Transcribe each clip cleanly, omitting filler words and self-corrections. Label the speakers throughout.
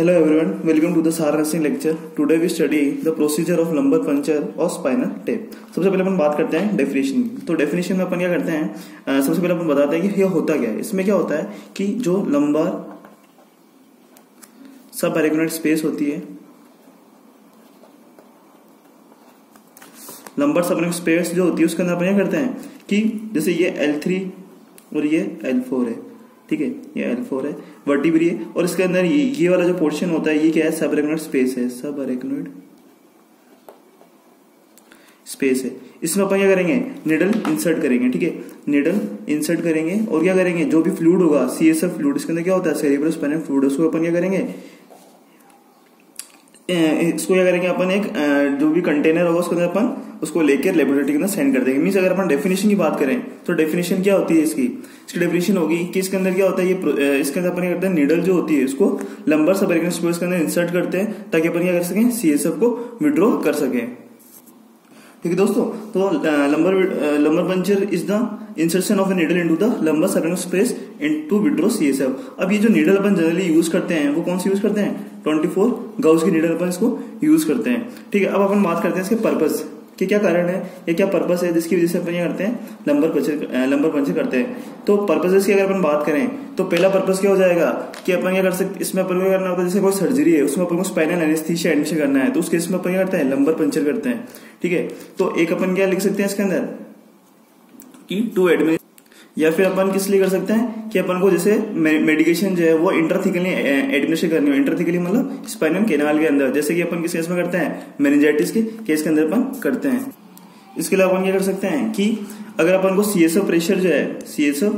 Speaker 1: Hello everyone, welcome to the SAR nursing lecture. Today we study the procedure of lumbar puncture or spinal tape. सबसे पहले अपन बात करते हैं definition की। तो डेफिनेशन में अपन क्या करते हैं, सबसे पहले अपन बताते हैं कि ये होता क्या है। इसमें क्या होता है कि जो लंबार सब एरेक्नोइड स्पेस होती है, लंबार सब एरेक्नोइड स्पेस जो होती है उसके अंदर अपन क्या करते हैं कि जैसे ये L3 और ये L4 है, ठीक है, ये L4 है, वर्टिब्री है, और इसके अंदर ये वाला जो पोर्शन होता है ये क्या है, सब एरेक्नोइड स्पेस है, सब एरेक्नोइड स्पेस है। इसमें अपन क्या करेंगे, निडल इंसर्ट करेंगे, ठीक है, निडल इंसर्ट करेंगे और क्या करेंगे, जो भी फ्लूइड होगा CSF फ्लूइड, इसके अंदर क्या होता है सेरेब्रो स्पाइनल फ्लूइड, उसको अपन क्या करेंगे, इसको क्या करेंगे अपन एक जो भी कंटेनर होगा उसके अंदर अपन उसको लेकर लेबोरेटरी के अंदर सेंड कर देंगे। मींस अगर अपन डेफिनेशन की बात करें तो डेफिनेशन क्या होती है इसकी डेफिनेशन होगी कि इसके अंदर क्या होता है, ये इसके अंदर अपन क्या करते हैं, नीडल जो होती है इसको लंबर सब एरेक्नोइड स्पेस के अंदर इंसर्ट करते हैं ताकि अपन क्या कर सकें, CSF को विड्रॉ कर सकें। ठीक है दोस्तों, तो lumbar puncture is the insertion of a needle into the lumbar subarachnoid space into withdraw CSF। अब ये जो नीडल अपन जनरली यूज करते हैं वो कौन सी यूज करते हैं, 24 गाउस की नीडल अपन इसको यूज करते हैं। ठीक है, अब अपन बात करते हैं इसके पर्पस कि क्या कारण है, ये क्या पर्पस है जिसकी वजह से अपन ये करते हैं लंबर पंचर करते हैं। तो पर्पसेस की अगर अपन बात करें तो पहला पर्पस क्या हो जाएगा कि अपन क्या कर सकते, इसमें अपन क्या करना होता है, जैसे कोई सर्जरी है उसमें अपन को स्पाइनल एनेस्थीसिया एडमिशन करना है तो उस केस में अपन क्या करते हैं, लंबर पंचर करते हैं। ठीक है, तो एक अपन क्या लिख सकते हैं इसके अंदर कि टू एडमिशन, या फिर अपन किस लिए कर सकते हैं कि अपन को जैसे मेडिकेशन जो है वो इंट्राथिकली एडमिनिस्टर करनी हो, इंट्राथिकली मतलब स्पाइनल कैनाल के अंदर, जैसे कि अपन किस केस में करते हैं, मेनिंजाइटिस के केस के अंदर अपन करते हैं। इसके अलावा अपन क्या कर सकते हैं कि अगर अपन को CSF प्रेशर जो है, CSF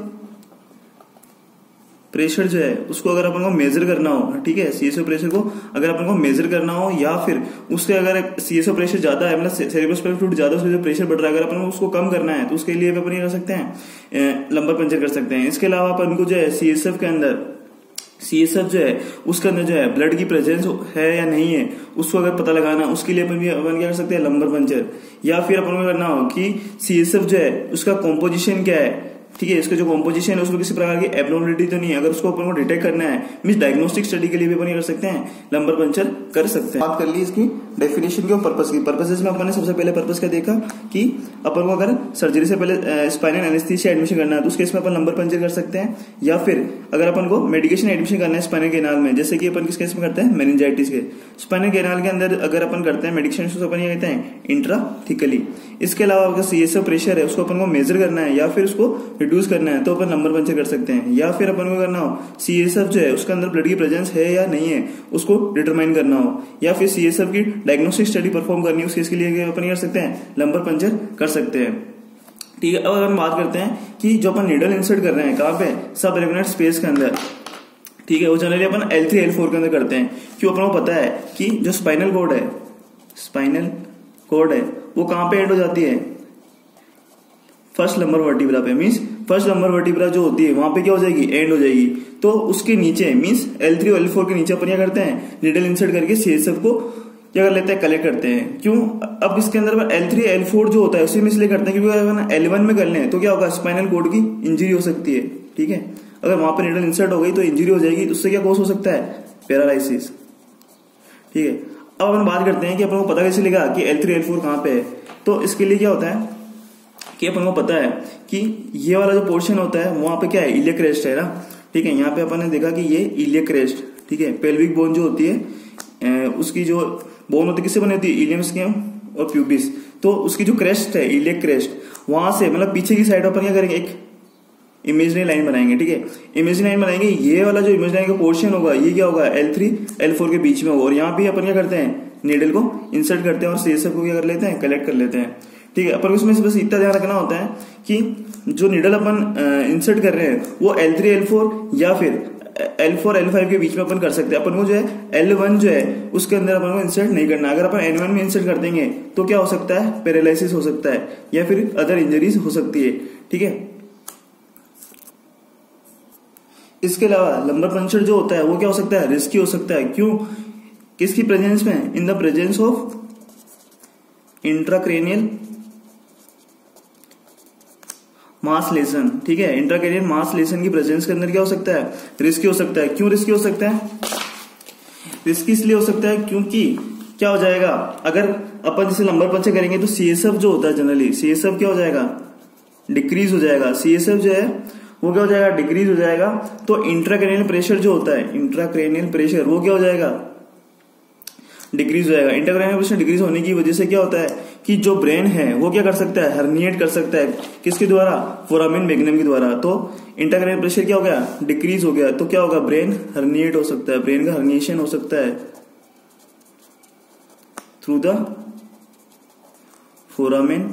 Speaker 1: प्रेशर जो है उसको अगर अपन को मेजर करना हो, ठीक है, CSF प्रेशर को अगर अपन को मेजर करना हो, या फिर उसके अगर CSF प्रेशर ज्यादा है, मतलब सेरेब्रो स्पाइनल फ्लूइड ज्यादा, उसका जो प्रेशर बढ़ रहा है, अगर अपन को उसको कम करना है तो उसके लिए अपन ये कर सकते हैं, लंबर पंचर कर सकते हैं। इसके अलावा अपन को जो है CSF के अंदर, CSF जो है उसके अंदर जो है ब्लड की प्रेजेंस है या नहीं है उसको अगर पता लगाना, उसके लिए अपन क्या कर सकते हैं, लंबर पंचर। या फिर अपन को करना हो कि CSF जो है उसका कॉम्पोजिशन क्या है, ठीक है, इसका जो कॉम्पोजिशन है उसमें किसी प्रकार की एब्नॉर्मलिटी तो नहीं है, अगर उसको अपन को डिटेक्ट करना है, मींस डायग्नोस्टिक स्टडी के लिए भी अपन कर सकते हैं, लंबर पंचर कर सकते हैं। बात कर ली इसकी डेफिनेशन की और पर्पस की। पर्पसेस में अपन ने सबसे पहले पर्पस क्या देखा कि अपन को अगर सर्जरी से पहले स्पाइनल एनेस्थीसिया एडमिशन करना है तो उस केस में अपन लंबर पंचर कर सकते हैं, या फिर अगर अपन को मेडिकेशन एडमिशन करना है स्पाइनल कैनाल में, जैसे कि अपन किस केस में करते हैं, मेनिंजाइटिस के स्पाइनल कैनाल के अंदर अगर अपन करते हैं मेडिकेशन तो अपन ये कहते हैं इंट्राथिकली। इसके अलावा अगर CSF प्रेशर है उसको अपन को मेजर करना है या फिर उसको रिड्यूस करना है तो अपन लंबर पंचर कर सकते हैं। या फिर अपन को करना हो CSF जो है उसके अंदर ब्लड की प्रेजेंस है या नहीं है उसको डिटरमाइन करना हो, या फिर CSF की डायग्नोस्टिक स्टडी परफॉर्म करनी है, उस केस के लिए अपन कर सकते हैं, लंबर पंचर कर सकते हैं। ठीक है, अब अपन बात करते हैं कि जो अपन नीडल इंसर्ट कर रहे हैं कहाँ पे, सब एरेक्नोइड स्पेस के अंदर, ठीक है, वो जनरली अपन L3 L4 के अंदर करते हैं। क्यों, अपन को पता है कि जो स्पाइनल कॉर्ड है वो कहाँ पे एंड हो जाती है, फर्स्ट लंबर वर्टिब्रा पे, मींस फर्स्ट लंबर वर्टिब्रा जो होती है वहां पे क्या हो जाएगी, एंड हो जाएगी। तो उसके नीचे मींस L3 और L4 के नीचे अपन क्या करते हैं, नीडल इंसर्ट करके CSF को क्या कर लेते हैं, कलेक्ट करते हैं। क्यों, अब इसके अंदर L3 L4 जो होता है उसी में इसलिए करते हैं क्योंकि अगर L1 में कर लें तो क्या होगा, स्पाइनल कॉर्ड की इंजरी हो सकती है। ठीक है, अगर वहां पर नीडल इंसर्ट हो गई तो इंजरी हो जाएगी, तो उससे क्या कॉज हो सकता है, पैरालाइसिस। ठीक है, अब अपन बात करते हैं कि अपन को पता कैसे लगा कि L3 L4 कहां पे है। तो इसके लिए क्या होता है कि अपन को पता है कि ये वाला जो पोर्शन होता है वहां पे क्या है, इलियक क्रेस्ट है ना। ठीक है, यहाँ पे अपन ने देखा कि ये इलियक क्रेस्ट, ठीक है, पेल्विक बोन जो होती है उसकी जो बोन होती है किससे बनी होती है, इलियम स्केम और प्यूबिस। तो उसकी जो क्रेस्ट है, इलियक क्रेस्ट, वहां से मतलब पीछे की साइड अपन क्या करेंगे, एक इमेजिनरी लाइन बनाएंगे। ठीक है, इमेजिनरी लाइन बनाएंगे, ये वाला जो इमेजिनरी लाइन का पोर्शन होगा ये क्या होगा, L3 L4 के बीच में होगा, और यहाँ भी अपन क्या करते हैं, नीडल को इंसर्ट करते हैं और CSF को क्या कर लेते हैं, कलेक्ट कर लेते हैं। ठीक है, अपन को इसमें बस इतना ध्यान रखना होता है कि जो नीडल अपन इंसर्ट कर रहे हैं वो L3 L4 या फिर L4 L5 के बीच में अपन कर सकते हैं। अपन को जो है L1 जो है उसके अंदर अपन को इंसर्ट नहीं करना। अगर अपन N1 में इंसर्ट कर देंगे तो क्या हो सकता है, पैरालिसिस हो सकता है या फिर अदर इंजरीज हो सकती है। ठीक है, इसके अलावा लंबर पंचर जो होता है वो क्या हो सकता है, रिस्की हो सकता है। क्यों, किसकी प्रेजेंस में, in the presence of intracranial mass lesion. ठीक है, इंट्राक्रेनियल मास लेसन की प्रेजेंस के अंदर क्या हो सकता है, रिस्की हो सकता है। क्यों रिस्की हो सकता है, रिस्की इसलिए हो सकता है क्योंकि क्या हो जाएगा, अगर अपन जैसे नंबर पंचर करेंगे तो CSF जो होता है जनरली, CSF क्या हो जाएगा, डिक्रीज हो जाएगा। CSF जो है वो क्या हो जाएगा, डिक्रीज हो जाएगा। तो इंट्राक्रेनियल प्रेशर जो होता है, इंट्राक्रेनियल प्रेशर वो क्या हो जाएगा, डिक्रीज हो जाएगा। इंट्राक्रेनियल प्रेशर डिक्रीज होने की वजह से क्या होता है कि जो ब्रेन है वो क्या कर सकता है, हर्निएट कर सकता है। किसके द्वारा, फोरामेन मैग्नम के द्वारा। तो इंट्राक्रेनियल प्रेशर क्या हो गया, डिक्रीज हो गया, तो क्या होगा, ब्रेन हर्निएट हो सकता है, ब्रेन का हर्निएशन हो सकता है थ्रू द फोरामेन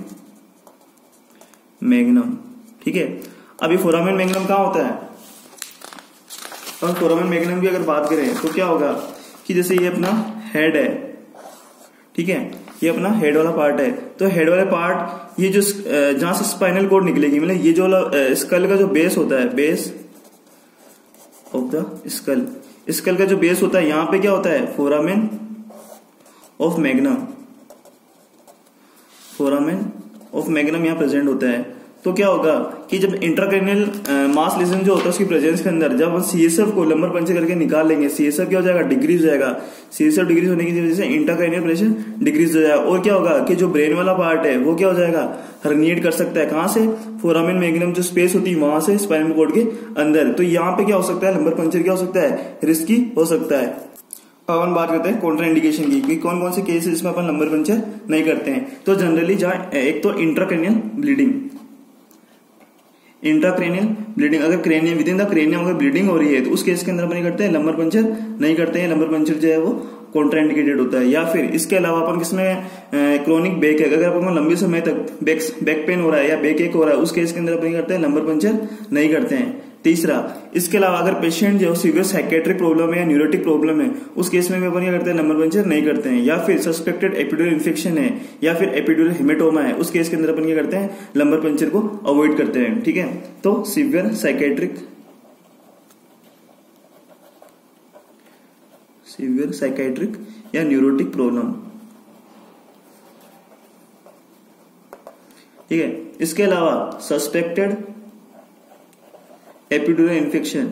Speaker 1: मैग्नम। ठीक है, अभी फोरामेन मैग्नम कहां होता है, और फोरामेन मैग्नम की अगर बात करें तो क्या होगा कि जैसे ये अपना हेड है, ठीक है, ये अपना हेड वाला पार्ट है। तो हेड वाला पार्ट, ये जो जहां से स्पाइनल कोड निकलेगी, मतलब ये जो स्कल का जो बेस होता है, base of the skull, skull का जो बेस होता है, यहां पे क्या होता है, foramen of magnum, foramen of magnum यहां प्रेजेंट होता है। तो क्या होगा कि जब इंट्राक्रेनियल मास लीजन जो होता है उसकी प्रेजेंस के अंदर जब हम CSF को लंबर पंचर करके निकाल लेंगे, CSF क्या हो जाएगा, डिक्रीज हो जाएगा। CSF डिक्रीज होने की वजह से इंट्राक्रेनियल प्रेशर डिक्रीज हो जाएगा। और क्या होगा कि जो ब्रेन वाला पार्ट है वो क्या हो जाएगा, हर्निएट कर सकता है। कहां से, फोरामेन मैग्नम जो स्पेस होती है वहां से स्पाइनल कॉर्ड के अंदर। तो यहाँ पे क्या हो सकता है, लंबर पंचर क्या हो सकता है, रिस्की हो सकता है। अब अपन बात करते हैं कॉन्ट्रा इंडिकेशन की, कौन कौन से केस है जिसमें अपन लंबर पंचर नहीं करते हैं। तो जनरली जहां एक तो इंट्राक्रेनियल ब्लीडिंग, इंट्राक्रेनियल ब्लीडिंग, अगर cranium within the cranium अगर ब्लीडिंग हो रही है तो उस केस के अंदर अपन करते हैं, लंबर पंचर नहीं करते हैं। लंबर पंचर जो है वो कॉन्ट्रा इंडिकेटेड होता है। या फिर इसके अलावा अपन किसमें क्रोनिक बैक है, अगर अपन लंबे समय तक बैक पेन हो रहा है या बैक एक हो रहा है, उस केस के अंदर अपन करते हैं, लंबर पंचर नहीं करते हैं। तीसरा, इसके अलावा अगर पेशेंट जो सीवियर साइकेट्रिक प्रॉब्लम है या न्यूरोटिक प्रॉब्लम है, उस केस में भी अपन क्या करते हैं, लंबर पंचर नहीं करते हैं। या फिर सस्पेक्टेड एपिड्यूरल इन्फेक्शन है या फिर एपिड्यूरल हेमेटोमा है, उस केस के अंदर अपन क्या करते हैं, लंबर पंचर को अवॉइड करते हैं। ठीक है, तो सीवियर साइकेट्रिक या न्यूरोटिक प्रॉब्लम, ठीक है। इसके अलावा सस्पेक्टेड एपिड्यूरल इन्फेक्शन,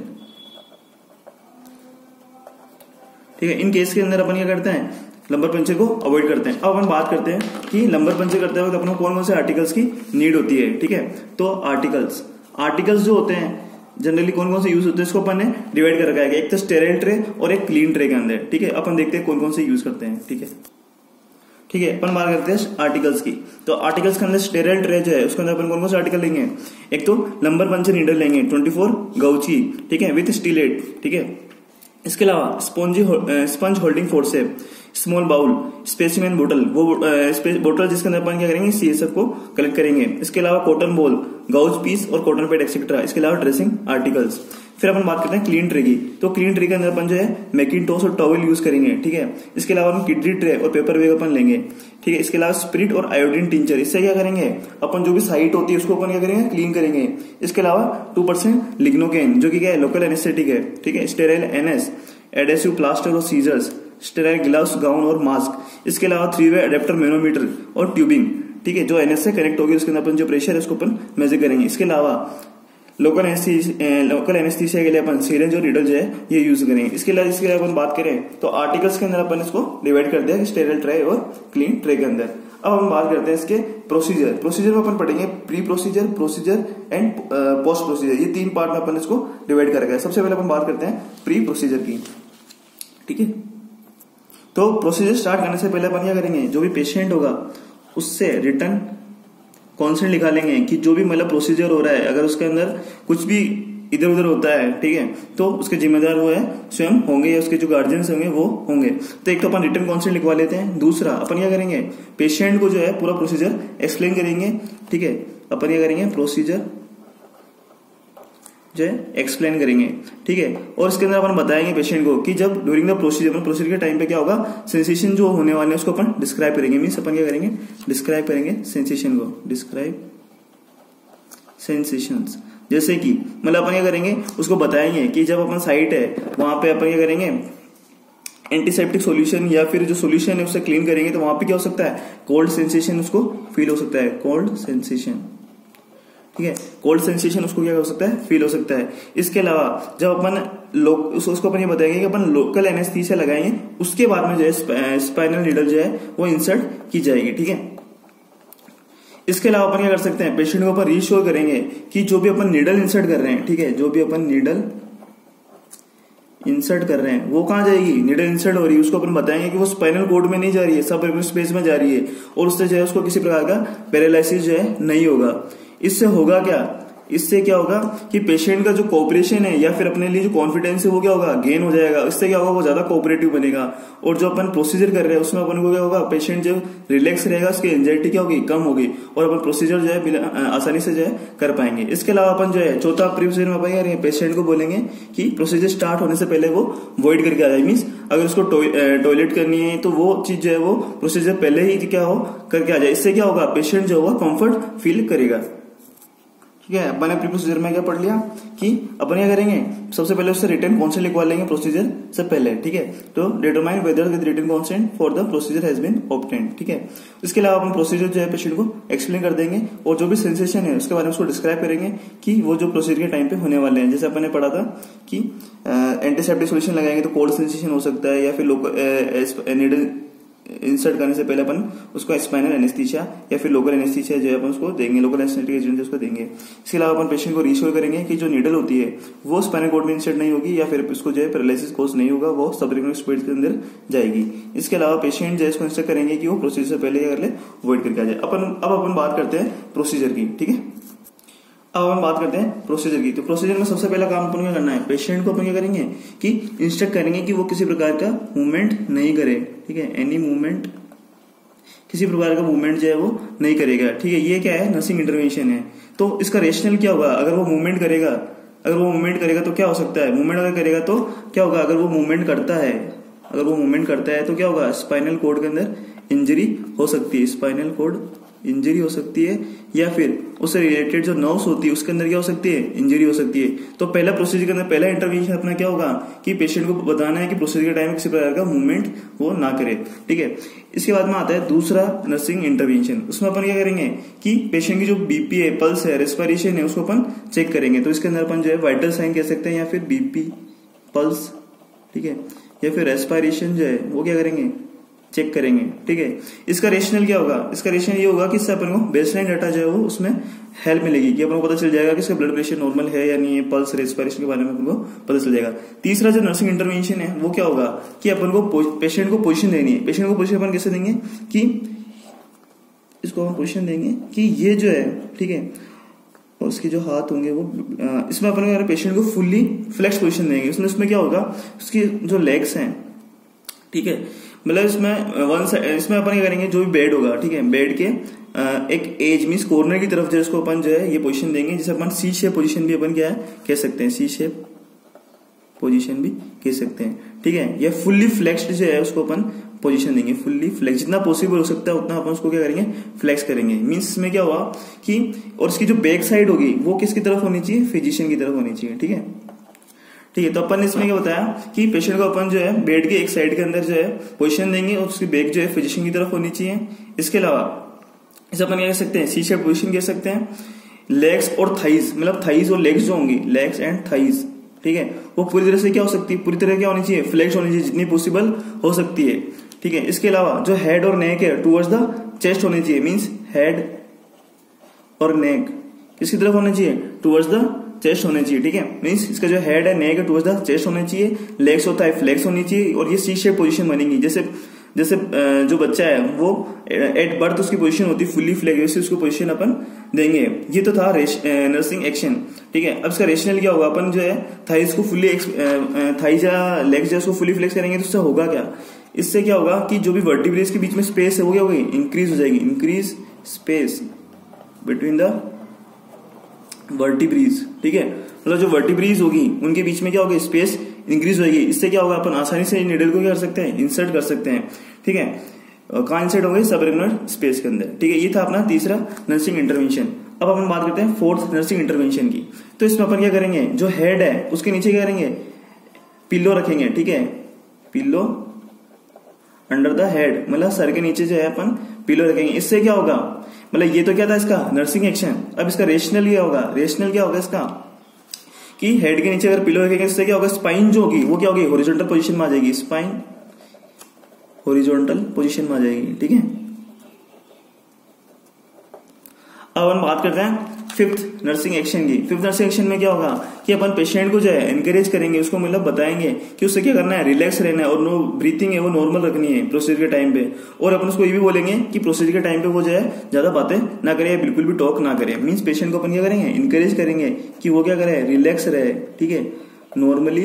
Speaker 1: ठीक है, इन केस के अंदर अपन क्या करते हैं, लंबर पंचर को अवॉइड करते हैं। अब अपन बात करते हैं कि लंबर पंचर करते वक्त अपन को कौन कौन से आर्टिकल्स की नीड होती है। ठीक है, तो आर्टिकल्स जो होते हैं जनरली कौन कौन से यूज होते हैं, इसको अपन ने डिवाइड कर रखा है, एक तो स्टेराइल ट्रे और एक क्लीन ट्रे के अंदर। ठीक है, अपन देखते हैं कौन कौन से यूज करते हैं। ठीक है, अपन बात करते हैं आर्टिकल्स की। तो आर्टिकल्स के अंदर स्टेराइल ट्रे जो है उसके अंदर अपन कौन कौन से आर्टिकल लेंगे, एक तो लंबर पंचर नीडल लेंगे 24 गौच की, ठीक है, विथ स्टीलेट। ठीक है, इसके अलावा sponge holding forcep, small bowl, specimen बोतल, वो बोतल जिसके अंदर अपन क्या करेंगे, CSF को कलेक्ट करेंगे। इसके अलावा कॉटन बॉल, गाउच पीस और कॉटन पैड एक्सेट्रा। इसके अलावा ड्रेसिंग आर्टिकल्स। फिर अपन बात करते हैं क्लीन ट्रे की। तो क्लीन ट्रे के अंदर अपन जो है मैकिंटोश और टॉवल यूज करेंगे। ठीक है, इसके अलावा हम किडनी ट्रे और पेपर बैग अपन लेंगे। ठीक है, इसके अलावा स्पिरिट और आयोडीन टिंचर, इससे क्या करेंगे अपन, जो भी साइट होती है उसको अपन क्या करेंगे, क्लीन करेंगे। इसके अलावा 2% लिग्नोकेन जो कि क्या है, लोकल एनेस्थेटिक है। ठीक है, स्टेराइल NS, एडेसिव प्लास्टर और सीजर्स, स्टेराइल ग्लव्स, गाउन और मास्क। इसके अलावा 3-वे अडेप्टर मैनोमीटर और ट्यूबिंग, ठीक है, जो NS से कनेक्ट होगी उसके अंदर अपन जो प्रेशर है उसको अपन मेजर करेंगे। इसके अलावा लोकल एनेस्थीसिया के लिए अपन सिरिंज और नीडल जो है ये यूज करेंगे। इसके अलावा अपन बात करें तो आर्टिकल्स के अंदर अपन इसको डिवाइड कर दिया स्टेराइल ट्रे और क्लीन ट्रे के अंदर। अब हम बात करते हैं इसके प्रोसीजर में अपन पढ़ेंगे pre procedure and post procedure, ये 3 पार्ट में अपन इसको डिवाइड करेंगे। सबसे पहले अपन बात करते हैं प्री प्रोसीजर की। ठीक है, तो प्रोसीजर स्टार्ट करने से पहले अपन क्या करेंगे, जो भी पेशेंट होगा उससे रिटर्न कॉन्सेंट लिखा लेंगे कि जो भी मतलब प्रोसीजर हो रहा है, अगर उसके अंदर कुछ भी इधर उधर होता है, ठीक है, तो उसके जिम्मेदार वो है स्वयं होंगे या उसके जो गार्जियंस होंगे वो होंगे। तो एक तो अपन रिटर्न कॉन्सेंट लिखवा लेते हैं। दूसरा अपन क्या करेंगे, पेशेंट को जो है पूरा प्रोसीजर एक्सप्लेन करेंगे। ठीक है, अपन क्या करेंगे, प्रोसीजर जो है एक्सप्लेन करेंगे। ठीक है, और इसके अंदर अपन बताएंगे पेशेंट को कि जब ड्यूरिंग द प्रोसीजर के टाइम पे क्या होगा, सेंसेशन जो होने वाले हैं उसको अपन डिस्क्राइब करेंगे। मीन्स अपन क्या करेंगे, डिस्क्राइब करेंगे सेंसेशन को, डिस्क्राइब सेंसेशंस। जैसे कि मतलब अपन क्या करेंगे, उसको बताएंगे कि जब अपन साइट है वहां पे अपन क्या करेंगे, एंटीसेप्टिक सॉल्यूशन या फिर जो सॉल्यूशन है उससे क्लीन करेंगे, तो वहां पे क्या हो सकता है, कोल्ड सेंसेशन उसको फील हो सकता है, कोल्ड सेंसेशन। ठीक है। कोल्ड सेंसेशन उसको क्या हो सकता है, फील हो सकता है। इसके अलावा जब अपन उसको अपन ये बताएंगे कि अपन लोकल एनेस्थीसिया लगाएंगे, उसके बाद में जो है स्पाइनल नीडल जो है वो इंसर्ट की जाएगी, ठीक है। इसके अलावा अपन क्या कर सकते हैं, पेशेंट को अपन रीश्योर करेंगे कि जो भी अपन नीडल इंसर्ट कर रहे हैं, ठीक है, जो भी अपन नीडल इंसर्ट कर रहे हैं वो कहां जाएगी, नीडल इंसर्ट हो रही है, उसको अपन बताएंगे कि वो स्पाइनल कॉर्ड में नहीं जा रही है, सब स्पेस में जा रही है, और उससे जो है उसको किसी प्रकार का पैरालिसिस जो है नहीं होगा। इससे होगा क्या, इससे क्या होगा कि पेशेंट का जो कोऑपरेशन है या फिर अपने लिए जो कॉन्फिडेंस है वो क्या होगा, गेन हो जाएगा। इससे क्या होगा, वो ज्यादा कोऑपरेटिव बनेगा। और जो अपन प्रोसीजर कर रहे हैं उसमें अपन को क्या होगा, पेशेंट जो रिलैक्स रहेगा, उसकी एंजाइटी क्या होगी, कम होगी, और अपन प्रोसीजर जो है आसानी से जो है कर पाएंगे। इसके अलावा अपन जो है चौथा प्रोसीजर में अपन पेशेंट को बोलेंगे कि प्रोसीजर स्टार्ट होने से पहले वो वॉइड करके आ जाए। मीन्स अगर उसको टॉयलेट करनी है तो वो चीज जो है वो प्रोसीजर पहले ही क्या हो करके आ जाए। इससे क्या होगा, पेशेंट जो होगा कंफर्ट फील करेगा, ठीक है। अपन ने प्री प्रोसीजर में क्या पढ़ लिया कि अपन क्या करेंगे, सबसे पहले उससे रिटन कॉन्सेंट लिखवा लेंगे प्रोसीजर से पहले, ठीक है। तो determine whether with written consent for the procedure has been obtained, ठीक है। इसके अलावा अपन प्रोसीजर जो है पेशेंट को एक्सप्लेन कर देंगे, और जो भी सेंसेशन है उसके बारे में उसको डिस्क्राइब करेंगे कि वो जो प्रोसीजर के टाइम पे होने वाले हैं। जैसे अपन ने पढ़ा था कि एंटीसेप्टिक सोल्यूशन लगाएंगे तो कोल्ड सेंसेशन हो सकता है, या फिर नीडल इंसर्ट करने से पहले अपन उसको स्पाइनल एनेस्थीसिया या फिर लोकल एनेस्थीसिया जो है अपन उसको देंगे, लोकल एनेस्थेटिक एजेंट उसको देंगे। इसके अलावा अपन पेशेंट को रीश्योर करेंगे कि जो नीडल होती है वो स्पाइनल कॉर्ड में इंसर्ट नहीं होगी, या फिर उसको जो है पैरालिसिस कोज नहीं होगा, वो सबरेक्टल स्पेस के अंदर जाएगी। इसके अलावा पेशेंट जो है इसको इंस्ट्रक्ट करेंगे कि वो प्रोसीजर से पहले क्या कर ले, वॉइड करके आ जाए। अब अपन बात करते हैं प्रोसीजर की, ठीक है। अब हम बात करते हैं प्रोसीजर की। तो प्रोसीजर में सबसे पहला काम अपन क्या करना है, पेशेंट को अपन क्या करेंगे कि इंस्ट्रक्ट करेंगे कि वो किसी प्रकार का मूवमेंट नहीं करे, ठीक है। एनी मूवमेंट, किसी प्रकार का मूवमेंट जो है वो नहीं करेगा, ठीक है। ये क्या है, नर्सिंग इंटरवेंशन है। तो इसका रेशनल क्या होगा, अगर वो मूवमेंट करेगा तो क्या हो सकता है, मूवमेंट अगर करेगा तो क्या होगा, अगर वो मूवमेंट करता है तो क्या होगा, स्पाइनल कॉर्ड के अंदर इंजरी हो सकती है, स्पाइनल कॉर्ड इंजरी हो सकती है, या फिर उससे रिलेटेड जो नर्व्स होती है उसके अंदर क्या हो सकती है, इंजरी हो सकती है। तो पहला प्रोसीजर के अंदर पहला इंटरवेंशन अपना क्या होगा कि पेशेंट को बताना है कि प्रोसीजर के टाइम में किसी प्रकार का मूवमेंट वो ना करे, ठीक है। इसके बाद में आता है दूसरा नर्सिंग इंटरवेंशन। उसमें अपन क्या करेंगे कि पेशेंट की जो बीपी है, पल्स है, रेस्पिरेशन है, उसको अपन चेक करेंगे। तो इसके अंदर अपन जो है वाइटल साइन कह सकते हैं, या फिर बीपी, पल्स, ठीक है, या फिर रेस्पिरेशन जो है वो क्या करेंगे, चेक करेंगे, ठीक है। इसका रेशनल क्या होगा, इसका रेशनल ये होगा कि इससे अपन को बेसलाइन डाटा जो है वो उसमें हेल्प मिलेगी, कि अपन को पता चल जाएगा कि इसका ब्लड प्रेशर नॉर्मल है या नहीं है, पल्स, रेस्पिरेशन के बारे में अपन को पता चल जाएगा। तीसरा जो नर्सिंग इंटरवेंशन है वो क्या होगा कि अपन को पेशेंट को पोजीशन देनी है। पेशेंट को पोजीशन अपन कैसे देंगे कि इसको हम पोजीशन देंगे कि ये जो है, ठीक है, और उसके जो हाथ होंगे वो इसमें अपन पेशेंट को फुल्ली फ्लेक्स पोजीशन देंगे। इसमें क्या होगा, उसकी जो लेग्स हैं, ठीक है, मतलब इसमें अपन क्या करेंगे, जो भी बेड होगा, ठीक है, बेड के एक एज मीन्स कॉर्नर की तरफ जो इसको अपन जो है ये पोजीशन देंगे, जिसे अपन सी शेप पोजीशन भी अपन क्या है कह सकते हैं, सी शेप पोजीशन भी कह सकते हैं, ठीक है। या फुल्ली फ्लेक्स्ड जो है उसको अपन पोजीशन देंगे, फुल्ली फ्लेक्स, जितना पॉसिबल हो सकता है उतना अपन उसको क्या करेंगे, फ्लेक्स करेंगे। मीन्स इसमें क्या हुआ कि, और इसकी जो बैक साइड होगी वो किसकी तरफ होनी चाहिए, फिजिशियन की तरफ होनी चाहिए, ठीक है, ठीक है। तो अपन ने इसमें क्या बताया कि पेशेंट को अपन जो है बेड के एक साइड के अंदर जो है पोजीशन देंगे, और उसकी बैक जो है फिजिशियन की तरफ होनी चाहिए। इसके अलावा इसे अपन क्या कह सकते हैं, सी शेप पोजीशन कह सकते हैं। लेग्स और थाइज, मतलब थाइज और लेग्स जो होंगी, लेग्स एंड थाइज, ठीक है, वो पूरी तरह से क्या हो सकती है, पूरी तरह क्या होनी चाहिए, फ्लेक्स होनी चाहिए, जितनी पॉसिबल हो सकती है, ठीक है। इसके अलावा जो हेड और नेक है टुवर्ड्स द चेस्ट होनी चाहिए। मीन्स हेड और नेक किसकी तरफ होना चाहिए, टुवर्ड्स द चेस्ट होने चाहिए, ठीक है। मीन्स इसका जो हेड है, नेक है, टुवर्ड्स द चेस्ट होने चाहिए। लेग्स होता है, फ्लेक्स होनी चाहिए, और ये सी शेप पोजीशन बनेगी। जैसे जो बच्चा है वो एट बर्थ उसकी पोजीशन होती है फुल्ली फ्लेक्स, वैसे उसको पोजीशन अपन देंगे। ये तो था नर्सिंग एक्शन, ठीक है। अब इसका रेशनल क्या होगा, अपन जो है थाइज को फुल्ली थाइज या लेग्स जो उसको फुल्ली फ्लेक्स करेंगे, तो उससे होगा क्या, इससे क्या होगा कि जो भी वर्टिब्रेज के बीच में स्पेस है वो क्या होगी, इंक्रीज हो जाएगी, increase space between the vertebrae, ठीक है। मतलब जो वर्टिब्रीज होगी उनके बीच में क्या होगा, स्पेस इंक्रीज होगी। इससे क्या होगा, अपन आसानी से नीडल को क्या कर सकते हैं, इंसर्ट कर सकते हैं, ठीक है। कहां इंसर्ट होंगे, सबरेक्टल स्पेस के अंदर, ठीक है। ये था अपना तीसरा नर्सिंग इंटरवेंशन। अब अपन बात करते हैं फोर्थ नर्सिंग इंटरवेंशन की। तो इसमें अपन क्या करेंगे, जो हेड है उसके नीचे क्या करेंगे, पिल्लो रखेंगे, ठीक है, पिल्लो अंडर द हेड, मतलब सर के नीचे जो है अपन पिल्लो रखेंगे। इससे क्या होगा, मतलब ये तो क्या था इसका नर्सिंग एक्शन। अब इसका रेशनल क्या होगा, रेशनल क्या होगा इसका कि हेड के नीचे अगर पिलो रखेंगे इससे क्या होगा, स्पाइन जो होगी वो क्या होगी, हॉरिजॉन्टल पोजीशन में आ जाएगी, स्पाइन हॉरिजॉन्टल पोजीशन में आ जाएगी। ठीक है, अब हम बात करते हैं फिफ्थ नर्सिंग एक्शन की। फिफ्थ नर्सिंग एक्शन में क्या होगा कि अपन पेशेंट को जो है एनकरेज करेंगे, उसको मतलब बताएंगे कि उससे क्या करना है, रिलैक्स रहना है और नो ब्रीथिंग है वो नॉर्मल रखनी है प्रोसीजर के टाइम पे। और अपन उसको ये भी बोलेंगे कि प्रोसीजर के टाइम पे वो जो है ज्यादा बातें ना करे, बिल्कुल भी टॉक ना करे। मीन्स पेशेंट को अपन क्या करेंगे, इनकरेज करेंगे कि वो क्या करे, रिलैक्स रहे। ठीक है, नॉर्मली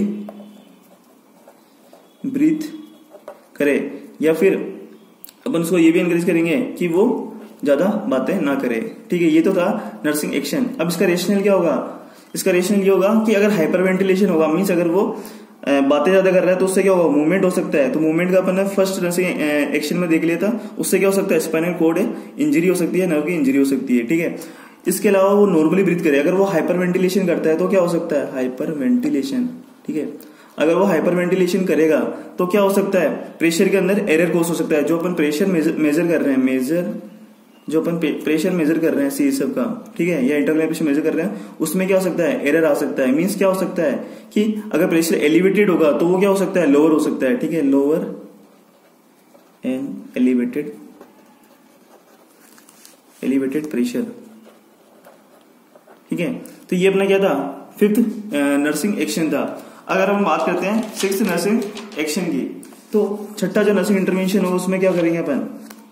Speaker 1: ब्रीथ करे, या फिर अपन उसको ये भी इनकरेज करेंगे कि वो ज्यादा बातें ना करे। ठीक है, ये तो था नर्सिंग एक्शन। अब इसका रेशनल क्या होगा, इसका रेशनल ये होगा कि अगर हाइपरवेंटिलेशन होगा, मीन्स अगर वो बातें ज्यादा कर रहा है तो उससे क्या होगा, मूवमेंट हो सकता है। तो मूवमेंट का अपन ने फर्स्ट नर्सिंग एक्शन में देख लिया था, उससे क्या हो सकता है, स्पाइनल कॉर्ड इंजरी हो सकती है, नर्व की इंजरी हो सकती है। ठीक है, इसके अलावा वो नॉर्मली ब्रीथ करे। अगर वो हाइपरवेंटिलेशन करता है तो क्या हो सकता है, हाइपरवेंटिलेशन। ठीक है, अगर वो हाइपरवेंटिलेशन करेगा तो क्या हो सकता है, प्रेशर के अंदर एरर कोस हो सकता है। जो अपन प्रेशर मेजर कर रहे हैं, जो अपन प्रेशर मेजर कर रहे हैं सी सब का, ठीक है, या इंटरनल प्रेशर मेजर कर रहे हैं, उसमें क्या हो सकता है, एरर आ सकता है। मींस क्या हो सकता है कि अगर प्रेशर एलिवेटेड होगा तो वो क्या हो सकता है, लोअर हो सकता है। ठीक है, लोअर एंड एलिवेटेड प्रेशर। ठीक है, तो ये अपना क्या था, फिफ्थ नर्सिंग एक्शन था। अगर हम बात करते हैं सिक्स्थ नर्सिंग एक्शन की, तो छठा जो नर्सिंग इंटरवेंशन हो उसमें क्या करेंगे अपन।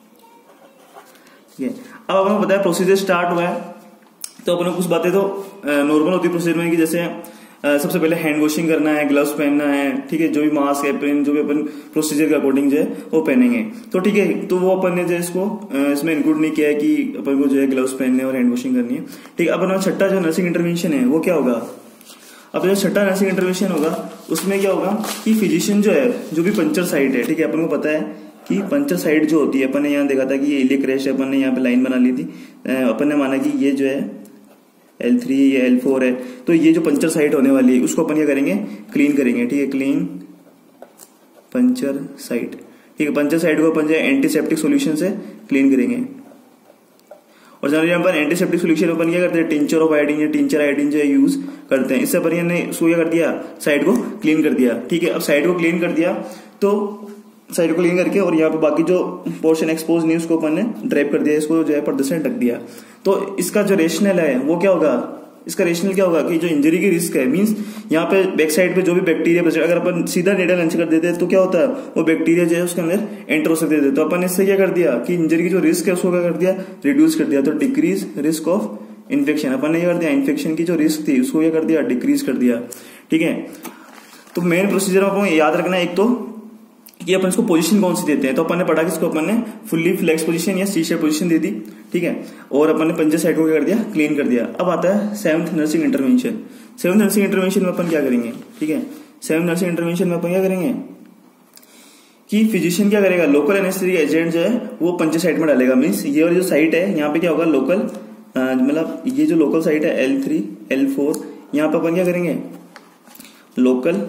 Speaker 1: अब अपन को पता है प्रोसीजर स्टार्ट हुआ है, तो अपन को कुछ बातें तो नॉर्मल होती है प्रोसीजर में कि जैसे सबसे पहले हैंड वॉशिंग करना है, ग्लव्स पहनना है। ठीक है, जो भी मास्क है, पेन, जो भी अपन प्रोसीजर के अकॉर्डिंग जो है वो पहनेंगे। तो ठीक है, तो वो अपन ने जो इसको इसमें इंक्लूड नहीं किया है कि अपन को जो है ग्लव्स पहनने और हैंड वॉशिंग करनी है। ठीक है, अपन छठा जो नर्सिंग इंटरवेंशन है वो क्या होगा। अब जो छठा नर्सिंग इंटरवेंशन होगा उसमें क्या होगा कि फिजिशियन जो है, जो भी पंचर साइट है, ठीक है, अपन को पता है कि पंचर साइड जो होती है, अपन ने यहाँ देखा था कि ये इलियक क्रैश है, अपन ने यहाँ पे लाइन बना ली थी, अपन ने माना कि ये जो है L3 या L4 है, तो ये जो पंचर साइट होने वाली है उसको अपन क्या करेंगे, क्लीन करेंगे। ठीक है, क्लीन पंचर साइट। ठीक है, पंचर साइट को अपन जो है एंटीसेप्टिक सोल्यूशन से क्लीन करेंगे। और जनरली अपन एंटीसेप्टिक सोल्यूशन अपन क्या करते हैं, टिंचर ऑफ आयोडीन या टिंचर आयोडीन जो है यूज करते हैं। इससे अपन ने उसको क्या कर दिया, साइड को क्लीन कर दिया। ठीक है, अब साइड को क्लीन कर दिया तो साइड को क्लीन करके और यहाँ पे बाकी जो पोर्शन एक्सपोज नहीं उसको अपन ने ड्रैप कर दिया, इसको जो है पर्दे से ढक दिया। तो इसका जो रेशनल है वो क्या होगा, इसका रेशनल क्या होगा कि जो इंजरी की रिस्क है, मींस यहाँ पे बैक साइड पे जो भी बैक्टीरिया बचे, अगर अपन सीधा नीडल लंच कर देते हैं तो क्या होता है, वो बैक्टीरिया जो है उसके अंदर एंटर हो सकते थे। तो अपन इससे क्या कर दिया कि इंजरी की जो रिस्क है उसको क्या कर दिया, रिड्यूस कर दिया। तो डिक्रीज रिस्क ऑफ इन्फेक्शन, अपन ने क्या कर दिया, इन्फेक्शन की जो रिस्क थी उसको क्या कर दिया, डिक्रीज कर दिया। ठीक है, तो मेन प्रोसीजर आपको याद रखना है, एक तो कि अपन इसको पोजीशन कौन सी देते हैं। तो अपन ने पढ़ा कि इसको अपन ने फुल्ली फ्लेक्स पोजीशन या सी शेप पोजीशन दे दी। ठीक है, और अपन ने पंचर साइड को क्या कर दिया, क्लीन कर दिया। अब आता है seventh nursing intervention. Seventh nursing intervention में अपन क्या करेंगे, ठीक है, सेवंथ नर्सिंग इंटरवेंशन में अपन क्या करेंगे कि फिजिशियन क्या करेगा, लोकल एनेस्थेटिक एजेंट जो है वो पंचर साइड में डालेगा। मीन्स ये वाली जो साइट है यहाँ पे क्या होगा, लोकल मतलब ये जो लोकल साइट है L3 L4, यहाँ पे अपन क्या करेंगे, लोकल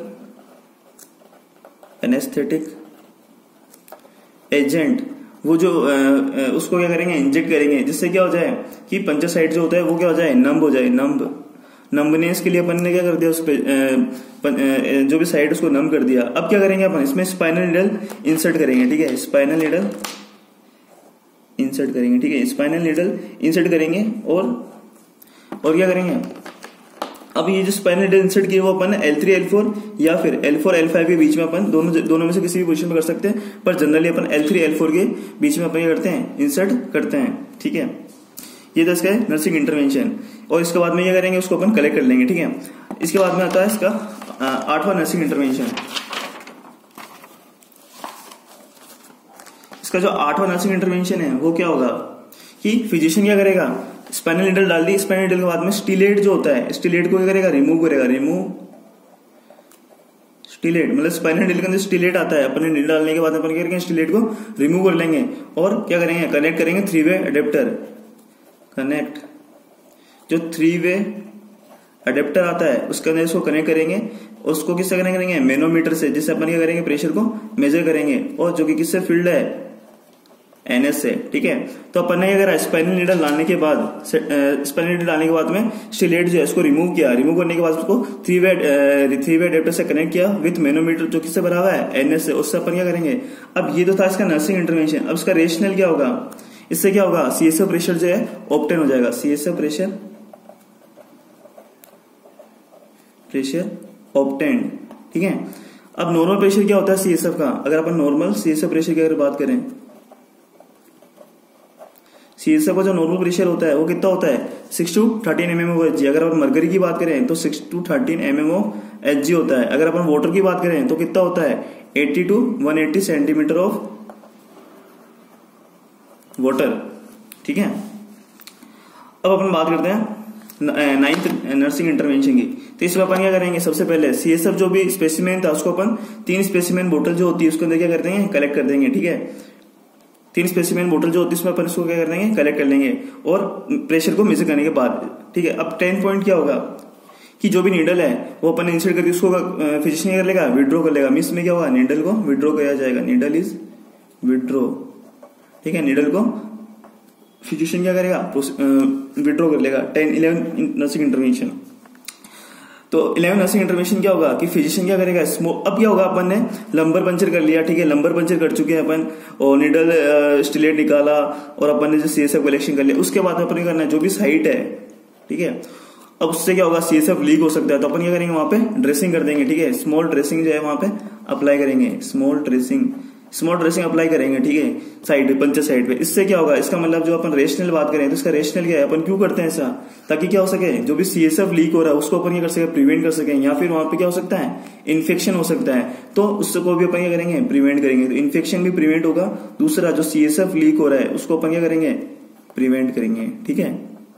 Speaker 1: एनेस्थेटिक एजेंट वो जो उसको क्या करेंगे, इंजेक्ट करेंगे, जिससे क्या हो जाए कि पंचर साइड जो होता है वो क्या हो जाए, नंब हो जाए। नंबनेस के लिए अपन ने क्या कर दिया, उस पे जो भी साइड उसको नंब कर दिया। अब क्या करेंगे अपन, इसमें स्पाइनल नीडल इंसर्ट करेंगे। ठीक है, स्पाइनल नीडल इंसर्ट करेंगे। ठीक है, स्पाइनल नीडल इंसर्ट करेंगे और क्या करेंगे, अब ये जो स्पाइनल नीडल इंसर्ट किए वो अपन L3 L4 या फिर L4 L5 के बीच में अपन दोनों में से किसी भी पोजीशन में कर सकते हैं, पर जनरली अपन L3 L4 के बीच में अपन क्या करते हैं, इंसर्ट करते हैं। ठीक है, ये तो इसका है नर्सिंग इंटरवेंशन। और इसके बाद में क्या करेंगे, उसको अपन कलेक्ट कर लेंगे। ठीक है, इसके बाद में आता है इसका आठवां नर्सिंग इंटरवेंशन। इसका जो आठवां नर्सिंग इंटरवेंशन है वो क्या होगा कि फिजिशियन क्या करेगा, स्पाइनल नीडल डाल दी, स्पाइनल नीडल के बाद में स्टीलेट जो होता है, स्टीलेट को क्या करेगा, रिमूव करेगा। स्टीलेट मतलब स्पाइनल नीडल के अंदर स्टीलेट आता है, अपने नीडल डालने के बाद अपन क्या करेंगे, स्टीलेट को रिमूव कर लेंगे और क्या करेंगे, कनेक्ट करेंगे 3-वे अडेप्टर। कनेक्ट जो 3-वे अडेप्टर आता है उसके अंदर इसको कनेक्ट करेंगे। उसको किससे कनेक्ट करेंगे, मैनोमीटर से, जिससे अपन क्या करेंगे, प्रेशर को मेजर करेंगे। और जो कि किससे फील्ड है, NS से, ठीक है। तो अपन ने अगर स्पाइनल नीडल डालने के बाद में स्टिलेट जो है इसको रिमूव किया, रिमूव करने के बाद उसको थ्री वे अडेप्टर से कनेक्ट किया विथ मैनोमीटर जो किससे भरा हुआ है, NS से। उससे अपन क्या करेंगे, अब ये तो था इसका नर्सिंग इंटरवेंशन। अब इसका रेशनल क्या होगा, इससे क्या होगा, CSF प्रेशर जो है ऑब्टेन हो जाएगा, CSF प्रेशर ऑब्टेन, ठीक है। अब नॉर्मल प्रेशर क्या होता है CSF का, अगर अपन नॉर्मल CSF प्रेशर की अगर बात करें, CSF का जो नॉर्मल प्रेशर होता है वो कितना होता है 6 to 13 mmHg। अगर अपन मरकरी की बात करें तो 6 to 13 mmHg होता है। अगर अपन वाटर की बात करें तो कितना होता है 80 to 180 सेंटीमीटर ऑफ वाटर, ठीक है। अब अपन बात करते हैं 9th नर्सिंग इंटरवेंशन की। तो इसमें अपन क्या करेंगे, सबसे पहले CSF जो भी स्पेसिमेन था उसको अपन 3 स्पेसिमेन बोतल जो होती है उसके अंदर क्या कर देंगे, कलेक्ट कर देंगे, ठीक है। 3 स्पेसिमेन बोतल जो होती है उसमें अपन इसको क्या कर देंगे, कलेक्ट कर लेंगे और प्रेशर को मेजर करने के बाद, ठीक है। अब 10 पॉइंट क्या होगा कि जो भी नीडल है वो अपन इंसर्ट करके उसको फिजिशियन कर लेगा, विड्रॉ कर लेगा। मिस में क्या होगा, नीडल को विड्रॉ किया जाएगा, नीडल इज विड्रॉ, ठीक है। नीडल को फिजिशियन क्या करेगा, विड्रॉ कर लेगा। 10-11 नर्सिंग इंटरवेंशन। तो 11 नर्सिंग इंटरवेंशन क्या होगा कि फिजिशियन क्या करेगा, अब क्या होगा, अपन ने लंबर पंचर कर लिया, ठीक है। लंबर पंचर कर चुके हैं अपन और नीडल स्टिलेट निकाला और अपन ने जो CSF कलेक्शन कर लिया। उसके बाद में अपन क्या करना है, जो भी साइट है, ठीक है। अब उससे क्या होगा, CSF लीक हो सकता है, तो अपन क्या करेंगे, वहां पे ड्रेसिंग कर देंगे, ठीक है। स्मॉल ड्रेसिंग जो है वहां पे अप्लाई करेंगे, स्मॉल ड्रेसिंग अप्लाई करेंगे, ठीक है, साइड पंचर साइड पे। इससे क्या होगा, इसका मतलब जो अपन रेशनल बात करें तो इसका रेशनल क्या है, अपन क्यों करते हैं ऐसा, ताकि क्या हो सके, जो भी CSF लीक हो रहा है उसको अपन क्या कर सके, प्रिवेंट कर सके। या फिर वहां पे क्या हो सकता है, इन्फेक्शन हो सकता है, तो उसको भी अपन क्या करेंगे, प्रिवेंट करेंगे। तो इन्फेक्शन भी प्रिवेंट होगा। दूसरा जो CSF लीक हो रहा है उसको अपन क्या करेंगे, प्रिवेंट करेंगे, ठीक है।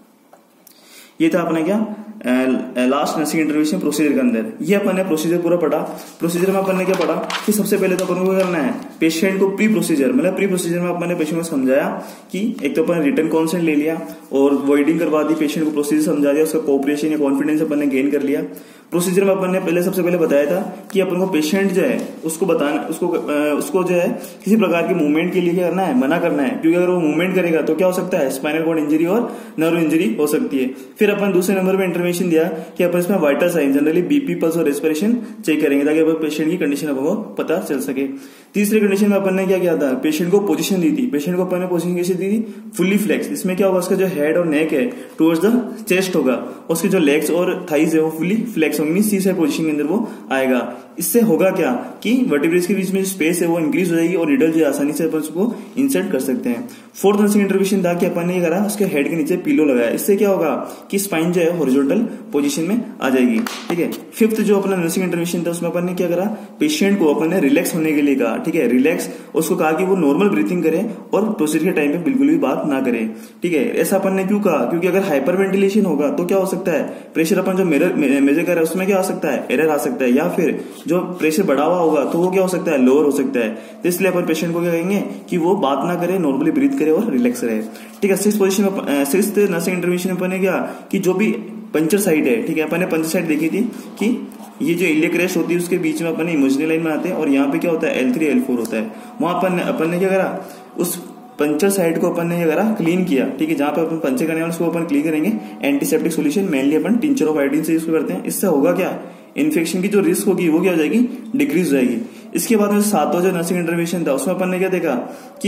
Speaker 1: ये था अपना क्या लास्ट नर्सिंग इंटरवेंशन प्रोसीजर के अंदर। ये अपन ने प्रोसीजर पूरा पढ़ा। प्रोसीजर में अपन ने क्या पढ़ा कि सबसे पहले तो अपन को करना है, पेशेंट को प्री प्रोसीजर में अपन ने पेशेंट को समझाया कि एक तो अपन रिटर्न कॉन्सेंट ले लिया और वॉइडिंग करवा दी, पेशेंट को प्रोसीजर समझा दिया, उसका कोऑपरेशन या कॉन्फिडेंस अपन ने गेन कर लिया। प्रोसीजर में अपन ने सबसे पहले बताया था कि अपन को पेशेंट जो है उसको बताना, उसको जो है किसी प्रकार के मूवमेंट के लिए क्या करना है, मना करना है, क्योंकि अगर वो मूवमेंट करेगा तो क्या हो सकता है, स्पाइनल कॉर्ड इंजरी और नर्व इंजरी हो सकती है। फिर अपन दूसरे नंबर में इंटरवेंशन दिया कि अपन इसमें vital sign, generally BP pulse और रेस्पिरेशन चेक करेंगे ताकि अपन पेशेंट की कंडीशन अपन को पता चल सके। तीसरे कंडीशन में अपन ने क्या किया था, पेशेंट को पोजीशन दी थी। पेशेंट को अपन ने पोजीशन कैसे दी थी, फुल्ली फ्लेक्स। इसमें क्या होगा, उसका जो हेड और नेक है टुवर्ड्स द चेस्ट होगा, उसके जो लेग्स और थाइज है वो फुल्ली फ्लेक्स होंगे, मींस C पोजीशन के अंदर वो आएगा। इससे होगा क्या कि वर्टिब्रेस के बीच में जो स्पेस है वो इंक्रीज हो जाएगी और नीडल जो आसानी से अपन उसको इंसर्ट कर सकते हैं। फोर्थ नर्सिंग इंटरवेंशन था कि अपन ने करा उसके हेड के नीचे पिलो लगाया। इससे क्या होगा कि स्पाइन जो है हॉरिजॉन्टल पोजीशन में आ जाएगी, ठीक है। फिफ्थ जो अपना नर्सिंग इंटरवेंशन था उसमें अपन ने क्या करा, पेशेंट को अपन ने रिलैक्स होने के लिए कहा, ठीक है, रिलैक्स। उसको कहा कि वो नॉर्मल ब्रीथिंग करे और प्रोसीजर के टाइम पे बिल्कुल भी बात ना करे, ठीक है। ऐसा अपन ने क्यों कहा, क्योंकि अगर हाइपर वेंटिलेशन होगा तो क्या हो सकता है, प्रेशर अपन जो मेजर कर रहा है उसमें क्या आ सकता है, एरर आ सकता है, या फिर जो प्रेशर बढ़ा हुआ होगा तो वो क्या हो सकता है, लोअर हो सकता है। तो इसलिए अपन पेशेंट को क्या कहेंगे कि वो बात ना करे, नॉर्मली ब्रीथ करे और रिलैक्स रहे, ठीक है। सिक्स्थ नर्सिंग इंटरवेंशन में अपन ने क्या कि जो भी पंचर साइड है, ठीक है, अपन ने पंचर साइड देखी थी कि ये जो इलियक रेस्ट होती है उसके बीच में अपन इमेजिनरी लाइन बनाते हैं और यहाँ पे क्या होता है L3 L4 होता है। वहां अपन ने क्या करा, उस पंचर साइड को अपन ने क्या करा, क्लीन किया, ठीक है। जहां पे अपन पंचर करने वाले उसको अपन क्लीन करेंगे। एंटीसेप्टिक सॉल्यूशन मेनली अपन टिंचर ऑफ आयोडीन से यूज करते हैं। इससे होगा क्या, इन्फेक्शन की जो रिस्क होगी वो क्या हो जाएगी, डिक्रीज हो जाएगी। इसके बाद में सातवां जो नर्सिंग इंटरवेंशन था उसमें अपन ने क्या देखा कि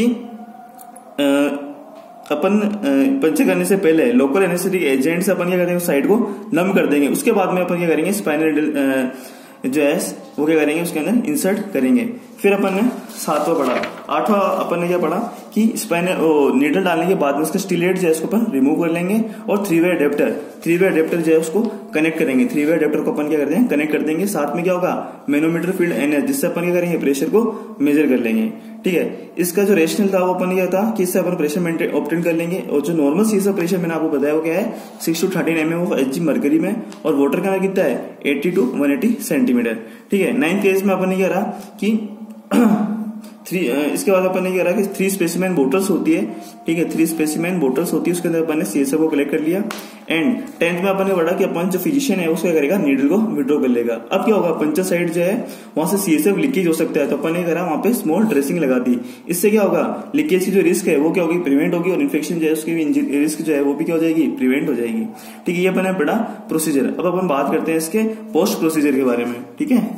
Speaker 1: अपन पंचर करने से पहले लोकल एनेस्थेटिक एजेंट से अपन क्या करेंगे, साइड को नम कर देंगे। उसके बाद में अपन क्या करेंगे, स्पाइनल जो है वो क्या करेंगे, उसके अंदर इंसर्ट करेंगे। फिर अपन ने सातवां पढ़ा। आठवां अपन ने क्या पढ़ा कि स्पाइनल नीडल डालने के बाद में उसका स्टिलेट जो है उसको अपन रिमूव कर लेंगे और थ्री वे अडेप्टर जो है उसको कनेक्ट करेंगे। थ्री वे अडेप्टर को अपन क्या करते हैं, कनेक्ट कर देंगे। साथ में क्या होगा, मैनोमीटर फील्ड NS, जिससे अपन क्या करेंगे, प्रेशर को मेजर कर लेंगे, ठीक है। इसका जो रेशनल था वो अपन क्या था कि इससे अपन प्रेशर ऑब्टेन कर लेंगे। और जो नॉर्मल सीसा प्रेशर मैंने आपको बताया वो क्या है, 6 to 13 mmHg मरकरी में, और वाटर का कितना है 80 to 180 सेंटीमीटर, ठीक है। 9th केस में अपन ने क्या रहा कि इसके बाद अपन ने क्या करा कि 3 स्पेसिमेन बोटल्स होती है, ठीक है, 3 स्पेसिमेन बोटल्स होती है, उसके अंदर अपन ने CSF को कलेक्ट कर लिया। एंड 10th में अपन ने पढ़ा कि अपन जो फिजिशियन है उसको करेगा, नीडल को विड्रॉ कर लेगा। अब क्या होगा, पंचर साइड जो है वहां से CSF लीकेज हो सकता है, तो अपन ने करा वहां पे स्मॉल ड्रेसिंग लगा दी। इससे क्या होगा, लीकेज की जो रिस्क है वो क्या होगी, प्रिवेंट होगी, और इन्फेक्शन जो है उसकी रिस्क जो है वो भी क्या हो जाएगी, प्रिवेंट हो जाएगी। ठीक है, ये अपन ने पढ़ा प्रोसीजर। अब अपन बात करते हैं इसके पोस्ट प्रोसीजर के बारे में। ठीक है,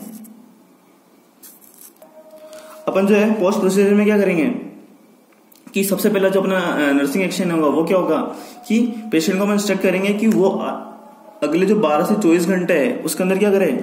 Speaker 1: अपन जो है पोस्ट प्रोसीजर में क्या करेंगे कि सबसे पहला जो अपना नर्सिंग एक्शन होगा वो क्या होगा कि पेशेंट को हम इंस्ट्रक्ट करेंगे कि वो अगले जो 12 से 24 घंटे है उसके अंदर क्या करे,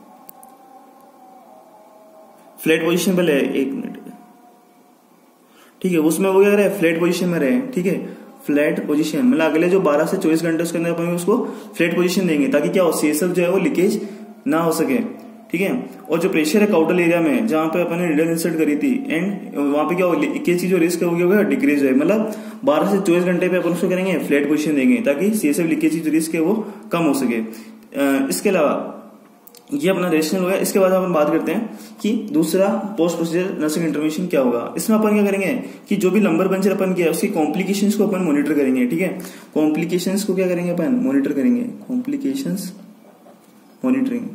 Speaker 1: फ्लैट पोजीशन पे ले, 1 मिनट, ठीक है, उसमें वो क्या करे, फ्लैट पोजीशन में रहे। ठीक है, फ्लैट पोजीशन मतलब अगले जो 12 से 24 घंटे उसके अंदर अपन उसको फ्लैट पोजीशन देंगे ताकि क्या हो, CSF जो है वो लीकेज ना हो सके। ठीक है, और जो प्रेशर है काउटल एरिया में जहां पे अपन ने नीडल इंसर्ट करी थी, एंड वहां पे क्या होगा, लीकेज की जो रिस्क है वो क्या होगा, डिक्रीज है। मतलब 12 से 24 घंटे पे अपन उसको करेंगे फ्लैट पोजीशन देंगे ताकि CSF लीकेज की जो रिस्क है वो कम हो सके। इसके अलावा ये अपना रेशनल हो गया। इसके बाद अपन बात करते हैं कि दूसरा पोस्ट प्रोसीजर नर्सिंग इंटरवेंशन क्या होगा। इसमें अपन क्या करेंगे कि जो भी लंबर पंचर अपन किया उसकी कॉम्प्लिकेशंस को अपन मॉनिटर करेंगे। ठीक है, कॉम्प्लिकेशंस को क्या करेंगे अपन, मॉनिटर करेंगे, कॉम्प्लिकेशंस मॉनिटरिंग।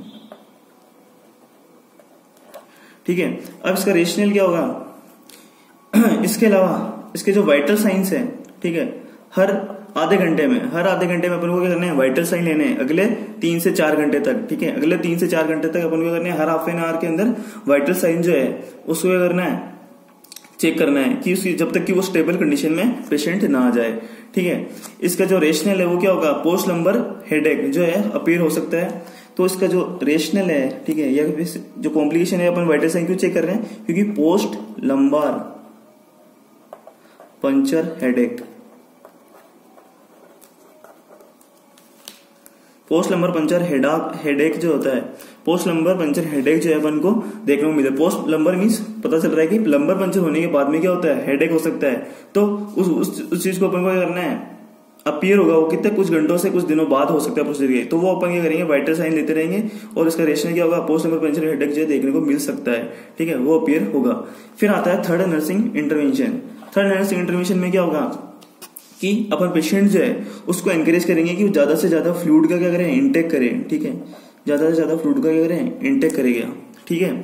Speaker 1: ठीक है, अब इसका रेशनल क्या होगा, इसके अलावा इसके जो वाइटल साइंस है, ठीक है, हर आधे घंटे में अपन को क्या करना है, वाइटल साइन लेने हैं अगले 3 से 4 घंटे तक। ठीक है, अगले 3 से 4 घंटे तक अपन को क्या करना है, हर हाफ एन आवर के अंदर वाइटल साइन जो है उसको क्या करना है, चेक करना है कि उसकी जब तक कि वो स्टेबल कंडीशन में पेशेंट ना आ जाए। ठीक है, इसका जो रेशनल है वो क्या होगा, पोस्ट लंबर हेडेक जो है अपीयर हो सकता है। तो इसका जो रेशनल है, ठीक है, या जो कॉम्प्लिकेशन है अपन वाइटल साइन क्यों चेक कर रहे हैं, क्योंकि post lumbar puncture headache, post lumbar puncture headache जो होता है, पोस्ट लंबर पंचर हेडेक जो है अपन को देखने को मिले। पोस्ट लंबर मीन्स पता चल रहा है कि लंबर पंचर होने के बाद में क्या होता है, हेडेक हो सकता है। तो उस चीज को अपन को क्या करना है, अपीयर होगा वो कितने कुछ घंटों से कुछ दिनों बाद हो सकता है प्रोसीजर के, तो वो अपन क्या करेंगे, वाइटल साइन लेते रहेंगे और इसका रेशनल क्या होगा, पोस्ट लंबर पंचर हेडेक जो देखने को मिल सकता है। ठीक है, वो अपीयर होगा। फिर आता है third nursing intervention. Third nursing intervention में क्या होगा कि अपन पेशेंट जो है उसको एनकरेज करेंगे कि वो ज्यादा से ज्यादा फ्लूइड का क्या करें, इनटेक करें। ठीक है, ज्यादा से ज्यादा फ्लूइड का क्या करें, इनटेक करेगा। ठीक है,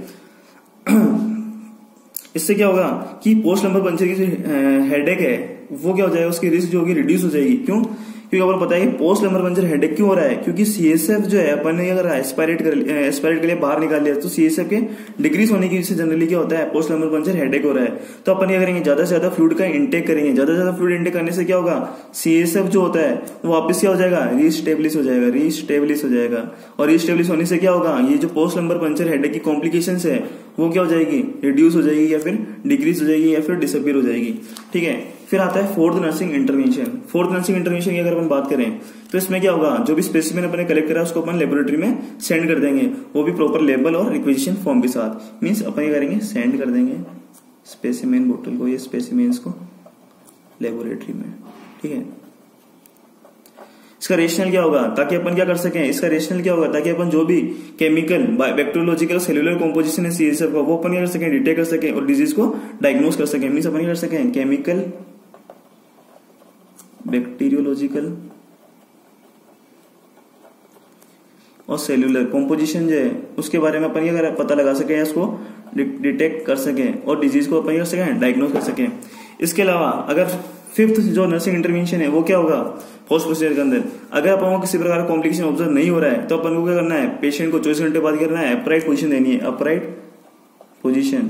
Speaker 1: इससे क्या होगा कि पोस्ट लंबर पंचर की जो हेडेक है वो क्या हो जाएगा, उसकी रिस्क जो होगी रिड्यूस हो जाएगी। क्यों, क्योंकि आपको पता है कि पोस्ट लंबर पंचर हेडेक क्यों हो रहा है, क्योंकि CSF जो है अपन ने अगर एस्पायरेट के लिए बाहर निकाल लिया तो CSF के डिक्रीज होने की वजह से जनरली क्या होता है, पोस्ट लंबर पंचर हेडेक हो रहा है। तो अपन क्या करेंगे, ज्यादा से ज्यादा फ्लूइड का इंटेक करेंगे। ज्यादा से ज्यादा फ्लूइड इंटेक करने से क्या होगा, CSF जो होता है वो वापस क्या हो जाएगा, रीस्टेब्लिश हो जाएगा। और रीस्टेब्लिश होने से क्या होगा, ये जो पोस्ट लंबर पंचर हेडेक की कॉम्प्लिकेशन है वो क्या हो जाएगी, रिड्यूस हो जाएगी, या फिर डिक्रीज हो जाएगी, या फिर डिसअपीयर हो जाएगी। ठीक है, फिर आता है fourth nursing intervention. Fourth nursing intervention की अगर अपन बात करें तो इसमें क्या होगा, जो भी स्पेसिमेन अपन ने कलेक्ट करा उसको अपन लेबोरेटरी में सेंड कर देंगे, वो भी प्रॉपर लेबल और रिक्वेजिशन फॉर्म के साथ। मीन्स अपन क्या करेंगे, सेंड कर देंगे स्पेसिमेन बोतल को, ये स्पेसिमेन्स को लेबोरेटरी में। ठीक है, इसका रेशनल क्या होगा, ताकि अपन क्या कर सकें, इसका रेशनल क्या होगा, ताकि अपन जो भी केमिकल बैक्टीरियोलॉजिकल सेलुलर कॉम्पोजिशन है CSF का वो अपन क्या कर सकें, डिटेक्ट कर सकें और डिजीज को डायग्नोज कर सकें। मीन्स अपन क्या कर सकें, केमिकल बैक्टीरियोलॉजिकल और सेलुलर कॉम्पोजिशन जो है उसके बारे में अपन क्या पता लगा सकें, या उसको डिटेक्ट कर सकें और डिजीज को अपन क्या कर सकें, डायग्नोज कर सकें। इसके अलावा अगर फिफ्थ जो नर्सिंग इंटरवेंशन है वो क्या होगा, पोस्ट प्रोसीजर के अंदर अगर अपन को किसी प्रकार का कॉम्प्लिकेशन ऑब्जर्व नहीं हो रहा है तो अपन को क्या करना है, पेशेंट को 24 घंटे बाद करना है, अपराइट पोजीशन देनी है, अपराइट पोजीशन।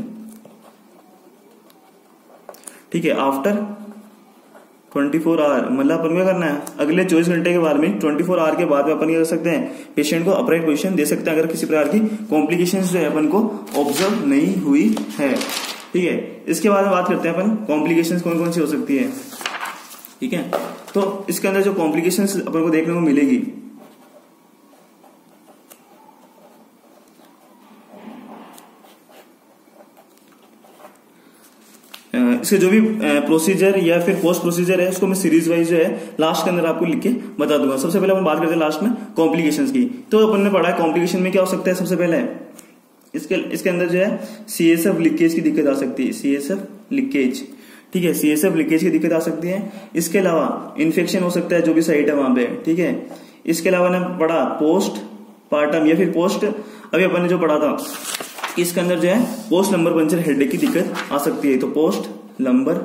Speaker 1: ठीक है, आफ्टर 24 आवर, मतलब अपन क्या करना है, अगले 24 घंटे के बाद में 24 आवर के बाद में अपन क्या कर सकते हैं, पेशेंट को अपराइट पोजीशन दे सकते हैं अगर किसी प्रकार की कॉम्प्लिकेशंस जो है अपन को ऑब्जर्व नहीं हुई है। ठीक है, इसके बाद में बात करते हैं अपन कॉम्प्लिकेशंस कौन कौन सी हो सकती है। ठीक है, तो इसके अंदर जो कॉम्प्लिकेशंस अपन को देखने को मिलेगी, इसके जो भी प्रोसीजर या फिर पोस्ट प्रोसीजर है उसको मैं सीरीज वाइज जो है लास्ट के अंदर आपको लिख के बता दूंगा। सबसे पहले अपन बात करते हैं लास्ट में कॉम्प्लिकेशंस की। तो अपन ने पढ़ा है कॉम्प्लिकेशन में क्या हो सकता है, सबसे पहले इसके अंदर जो है CSF लीकेज की दिक्कत आ सकती है, CSF लीकेज, ठीक है, CSF लीकेज की दिक्कत आ सकती है। इसके अलावा इन्फेक्शन हो सकता है जो भी साइट है वहां पे, ठीक है। इसके अलावा ने पढ़ा पोस्ट पार्टम या फिर पोस्ट, अभी अपन ने जो पढ़ा था इसके अंदर जो है पोस्ट लंबर पंचर हेडेक की दिक्कत आ सकती है। तो पोस्ट लंबर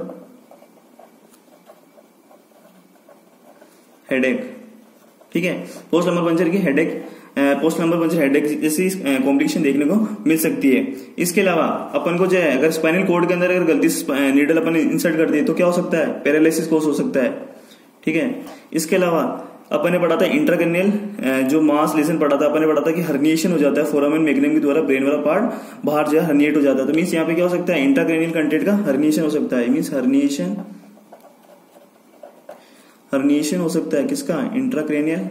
Speaker 1: हेडेक, ठीक है, पोस्ट लंबर पंचर की headache, post lumbar puncture headache जैसी कॉम्प्लिकेशन देखने को मिल सकती है। इसके अलावा अपन को जो है अगर स्पाइनल कोड के अंदर अगर गलती से नीडल अपन इंसर्ट कर दी तो क्या हो सकता है, पैरालिसिस कोस हो सकता है, ठीक है। इसके अलावा अपन ने पढ़ा था इंट्राक्रैनियल जो मास लेसन पढ़ा था, अपन ने पढ़ा था कि हर्निएशन हो जाता है फोरामेन मैग्नम के द्वारा, ब्रेन वाला पार्ट बाहर जो है हर्निएट हो जाता है। तो मीन्स यहाँ पे क्या हो सकता है, इंट्राक्रैनियल कंटेंट का हर्निएशन हो सकता है, मीन्स हर्निएशन हो सकता है किसका, इंट्राक्रैनियल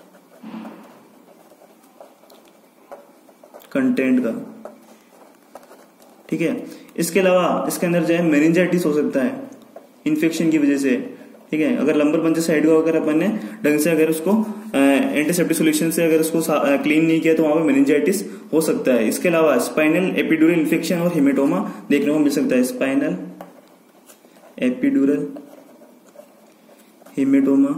Speaker 1: कंटेंट का, ठीक है। इसके अलावा इसके अंदर जो है मेनिंजाइटिस हो सकता है इन्फेक्शन की वजह से, ठीक है। अगर लंबर पंचर साइड को अगर अपन ने ढंग से अगर उसको एंटीसेप्टिक सॉल्यूशन से अगर उसको क्लीन नहीं किया तो वहां पे मेनिंजाइटिस हो सकता है। इसके अलावा स्पाइनल एपिड्यूरल इन्फेक्शन और हेमेटोमा देखने को मिल सकता है, स्पाइनल एपिड्यूरल हेमेटोमा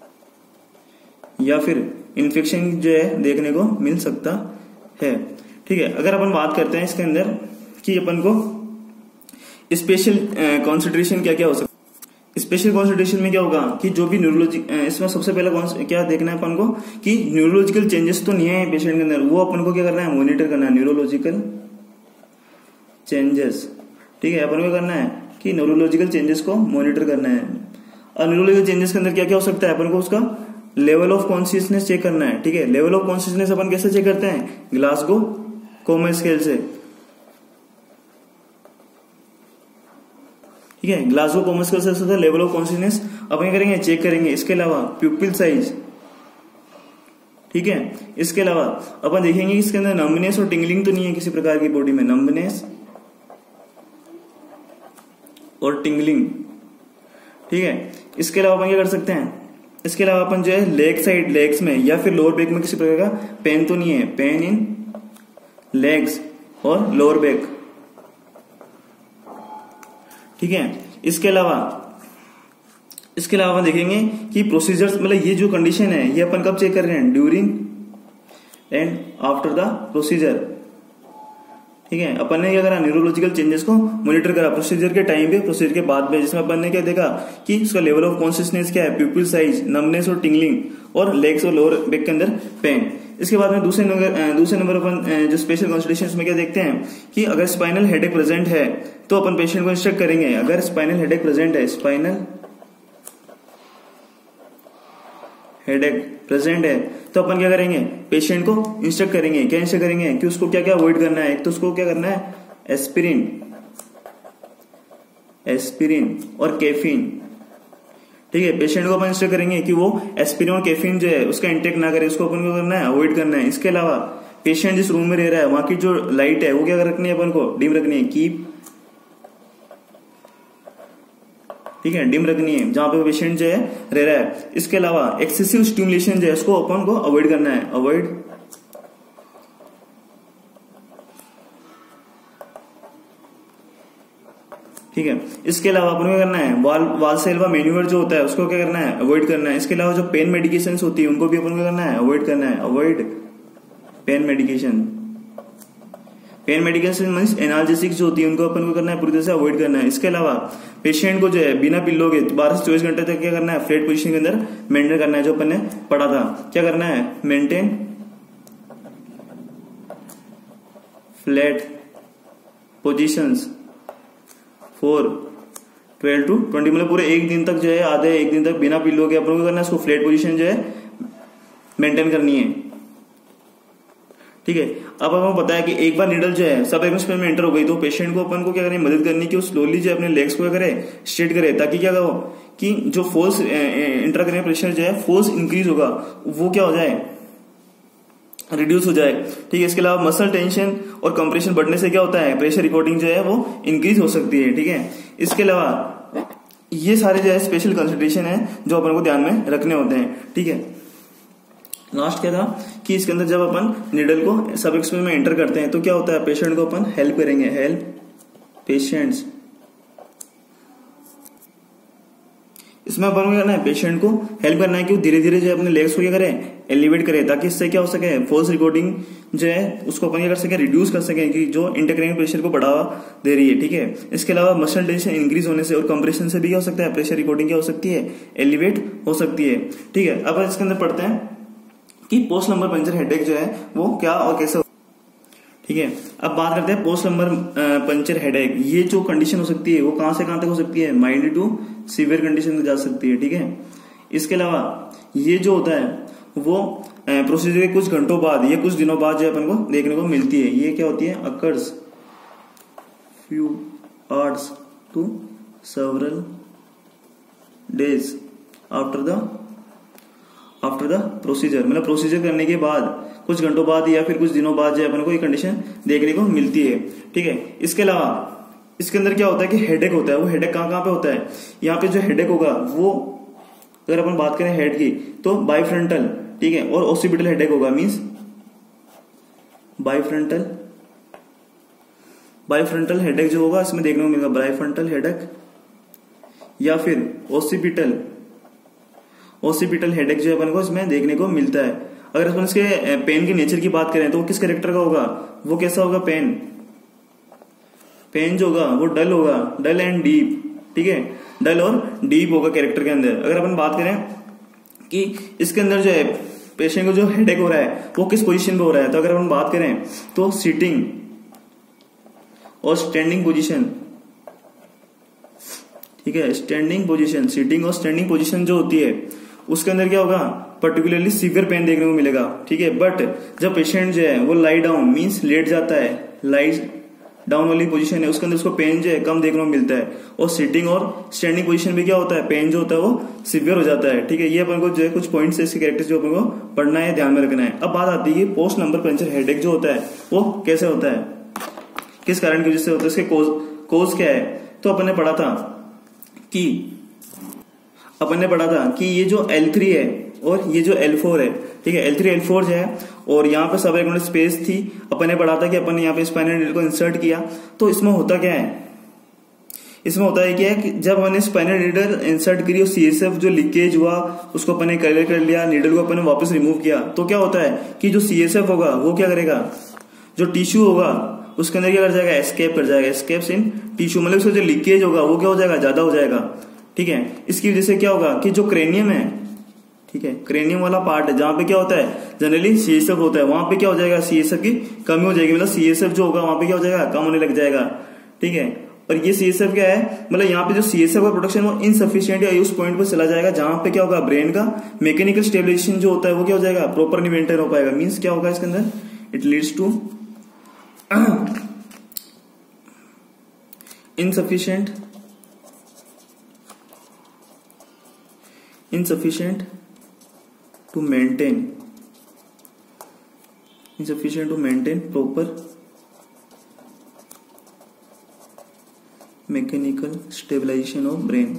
Speaker 1: या फिर इन्फेक्शन जो है देखने को मिल सकता है, ठीक है। अगर अपन बात करते हैं इसके अंदर कि अपन को स्पेशल कंसिडरेशन क्या क्या हो सकता है, स्पेशल कंसिडरेशन में क्या होगा कि जो भी न्यूरोलॉजी, इसमें सबसे पहले क्या देखना है अपन को कि न्यूरोलॉजिकल चेंजेस तो नहीं है पेशेंट के अंदर, वो अपन को क्या करना है, मॉनिटर करना है न्यूरोलॉजिकल चेंजेस, ठीक है। अपन को करना है कि न्यूरोलॉजिकल चेंजेस को मॉनिटर करना है। और न्यूरोलॉजिकल चेंजेस के अंदर क्या क्या हो सकता है, अपन को उसका लेवल ऑफ कॉन्शियसनेस चेक करना है, ठीक है। लेवल ऑफ कॉन्शियसनेस अपन कैसे चेक करते हैं, ग्लासगो कोमा स्केल से, ठीक है। ग्लासगो कोमा स्केल से लेवल ऑफ कॉन्शियसनेस अपन करेंगे, चेक करेंगे। इसके अलावा प्यूपिल साइज, ठीक है। इसके अलावा अपन देखेंगे इसके अंदर नंबनेस और टिंगलिंग तो नहीं है किसी प्रकार की बॉडी में, नंबनेस और टिंगलिंग, ठीक है। इसके अलावा अपन क्या कर सकते हैं, इसके अलावा अपन जो है लेग साइड, लेग्स में या फिर लोअर बैक में किसी प्रकार का पेन तो नहीं है, पेन इन लेग्स और लोअर बैक, ठीक है। इसके अलावा अपन देखेंगे कि प्रोसीजर्स, मतलब ये जो कंडीशन है ये अपन कब चेक कर रहे हैं, during and after the procedure, ठीक है। अपन ने क्या करा, न्यूरोलॉजिकल चेंजेस को मॉनिटर करा प्रोसीजर के टाइम पे, प्रोसीजर के बाद में, जिसमें अपन ने क्या देखा कि उसका लेवल ऑफ कॉन्शियसनेस क्या है, प्यूपिल साइज, नमनेस और टिंगलिंग, और लेग्स और लोअर बैक के अंदर पेन। इसके बाद में दूसरे नंबर अपन जो स्पेशल कंसल्टेशन में क्या देखते हैं कि अगर स्पाइनल हेडेक प्रेजेंट है तो अपन पेशेंट को इंस्ट्रक्ट करेंगे, अगर स्पाइनल हेडेक प्रेजेंट है, स्पाइनल हेडेक प्रेजेंट है तो अपन क्या करेंगे, पेशेंट को इंस्ट्रक्ट करेंगे, क्या इंस्ट्रक्ट करेंगे कि उसको क्या क्या अवॉइड करना है। एक तो उसको क्या करना है, एस्पिरिन और कैफीन, ठीक है। पेशेंट को अपन इंस्ट्रक्ट करेंगे कि वो एस्पिरिन और कैफीन जो है उसका इंटेक ना करे, उसको अपन को करना है, अवॉइड करना है। इसके अलावा पेशेंट जिस रूम में रह रहा है वहां की जो लाइट है वो क्या रखनी है, अपन को डिम रखनी है, कीप, ठीक है, डिम रखनी है जहां पे पेशेंट जो है रह रहा है। इसके अलावा एक्सेसिव स्टिमुलेशन जो है उसको अपन को अवॉइड करना है, अवॉइड, ठीक है। इसके अलावा अपन को करना है वालसेल्वा मैन्यूवर जो होता है उसको क्या करना है, अवॉइड करना है। इसके अलावा जो पेन मेडिकेशन होती है उनको भी अपन को करना है, अवॉइड करना है, avoid pain medication. Pain medication means analgesic जो होती है उनको अपन को करना है पूरी तरह से अवॉइड करना है। इसके अलावा पेशेंट को जो है बिना पिल्लो के 12 से 24 घंटे तक क्या करना है, फ्लैट पोजीशन के अंदर मेंटेन करना है, जो अपन ने पढ़ा था। क्या करना है, maintain flat positions for 12 to 20, मतलब पूरे एक दिन तक जो है, आधे एक दिन तक बिना पिल्लो के अपन को करना है, उसको फ्लैट पोजीशन जो है मेंटेन करनी है, ठीक है। अब आपको पता है कि एक बार नीडल जो है सब एटमॉस्फेयर में एंटर हो गई तो पेशेंट को अपन को क्या करनी, मदद करनी कि वो स्लोली जो अपने लेग्स को करे, स्ट्रेट करे, ताकि क्या हो कि जो फोर्स इंट्राक्रैनियल प्रेशर जो है फोर्स इंक्रीज होगा वो क्या हो जाए, रिड्यूस हो जाए, ठीक है। इसके अलावा मसल टेंशन और कंप्रेशन बढ़ने से क्या होता है, प्रेशर रिकॉर्डिंग जो है वो इंक्रीज हो सकती है, ठीक है। इसके अलावा ये सारे जो है स्पेशल कंसिडरेशन है जो अपन को ध्यान में रखने होते हैं, ठीक है। लास्ट क्या था कि इसके अंदर जब अपन नीडल को सबएक्स में एंटर करते हैं तो क्या होता है, पेशेंट को अपन हेल्प करेंगे, हेल्प पेशेंट्स। इसमें अपन को करना है, पेशेंट को हेल्प करना है कि वो धीरे धीरे जो है अपने लेग्स को क्या करें, एलिवेट करें, ताकि इससे क्या हो सके, फोर्स रिकॉर्डिंग जो है उसको अपन क्या कर सके, रिड्यूस कर सके, कि जो इंटरक्रैनियल प्रेशर को बढ़ावा दे रही है। ठीक है, इसके अलावा मसल टेंशन इंक्रीज होने से और कंप्रेशन से भी क्या हो सकता है, प्रेशर रिकॉर्डिंग क्या हो सकती है, एलिवेट हो सकती है। ठीक है, अब इसके अंदर पढ़ते हैं कि पोस्ट लंबर पंचर हेडेक जो है वो क्या और कैसे। ठीक है, अब बात करते हैं पोस्ट लंबर पंचर हेडेक। ये जो कंडीशन हो सकती है वो कहां से कहां तक हो सकती है, माइल्ड टू सीवियर कंडीशन तक जा सकती है। ठीक है, इसके अलावा ये जो होता है वो प्रोसीजर के कुछ घंटों बाद या कुछ दिनों बाद जो अपन को देखने को मिलती है। ये क्या होती है, occurs few hours to several days after the procedure, मतलब प्रोसीजर करने के बाद कुछ घंटों बाद या फिर कुछ दिनों बाद जो अपन को ये कंडीशन देखने को मिलती है। ठीक है, इसके अलावा इसके अंदर क्या होता है कि हेडेक होता है। वो हेडेक कहां पे होता है, यहाँ पे जो हेडेक होगा वो अगर अपन बात करें हेड की तो बाइफ्रंटल, ठीक है, और ओसिपिटल हेडेक होगा, मींस बाइफ्रंटल हेडेक जो होगा इसमें देखने को मिलेगा, बाइफ्रंटल हेडेक या फिर ओसिपिटल हेडेक जो अपन को इसमें देखने को मिलता है। अगर अपन इसके पेन के नेचर की बात करें तो वो किस कैरेक्टर का होगा, वो कैसा होगा, पेन जो होगा वो डल होगा, डल एंड डीप। ठीक है, डल और डीप होगा कैरेक्टर के अंदर। अगर अपन बात करें कि इसके अंदर जो है पेशेंट को जो हेडेक हो रहा है वो किस पोजीशन पे हो रहा है, तो अगर अपन बात करें तो सिटिंग और स्टैंडिंग पोजीशन। ठीक है, स्टैंडिंग पोजीशन, सिटिंग और स्टैंडिंग पोजीशन जो होती है उसके अंदर क्या होगा, पर्टिकुलरली सीवियर पेन देखने को मिलेगा। ठीक है, बट जब पेशेंट जो है वो लाई डाउन मींस लेट जाता है, लाई डाउन वाली पोजीशन है उसके अंदर उसको पेन जो है कम देखने को मिलता है, और सिटिंग और स्टैंडिंग पोजीशन में क्या होता है, पेन जो होता है वो सीवियर हो जाता है। ठीक है, ये अपन को जो है कुछ पॉइंट्स है इसके कैरेक्टर्स जो अपन को पढ़ना है, ध्यान में रखना है। अब बात आती है पोस्ट लंबर पंचर हेडेक जो होता है वो कैसे होता है, किस कारण की वजह से होता है, इसके कोज क्या है। तो अपन ने पढ़ा था कि ये जो L3 है और ये जो L4 है, ठीक है, L3 L4 जो है, और यहाँ पे सब एक स्पेस थी। अपन ने पढ़ा था कि अपन ने यहाँ पे स्पाइनल नीडल को इंसर्ट किया, तो इसमें होता क्या है, इसमें होता है क्या कि जब हमने स्पाइनल नीडल इंसर्ट करी और CSF जो लीकेज हुआ उसको अपन ने कलेक्ट कर लिया, नीडल को अपन ने वापस रिमूव किया, तो क्या होता है कि जो CSF होगा वो क्या करेगा, जो टिश्यू होगा उसके अंदर क्या कर जाएगा, एस्केप कर जाएगा, एस्केप्स इन टिश्यू, मतलब उसका जो लीकेज होगा वो क्या हो जाएगा, ज्यादा हो जाएगा। ठीक है, इसकी वजह से क्या होगा कि जो क्रेनियम है, ठीक है, क्रेनियम वाला पार्ट है जहां पे क्या होता है जनरली CSF होता है, वहां पे क्या हो जाएगा, CSF की कमी हो जाएगी, मतलब CSF जो होगा वहां पे क्या हो जाएगा, कम होने लग जाएगा। ठीक है, और ये CSF क्या है, मतलब यहाँ पे जो CSF का प्रोडक्शन वो इनसफिशिएंट है, उस पॉइंट पर चला जाएगा जहां पे क्या होगा, ब्रेन का मैकेनिकल स्टेबलाइजेशन जो होता है वो क्या हो जाएगा, प्रॉपर नहीं मेंटेन हो पाएगा। मीन्स क्या होगा इसके अंदर, it leads to insufficient to maintain proper mechanical stabilization of brain।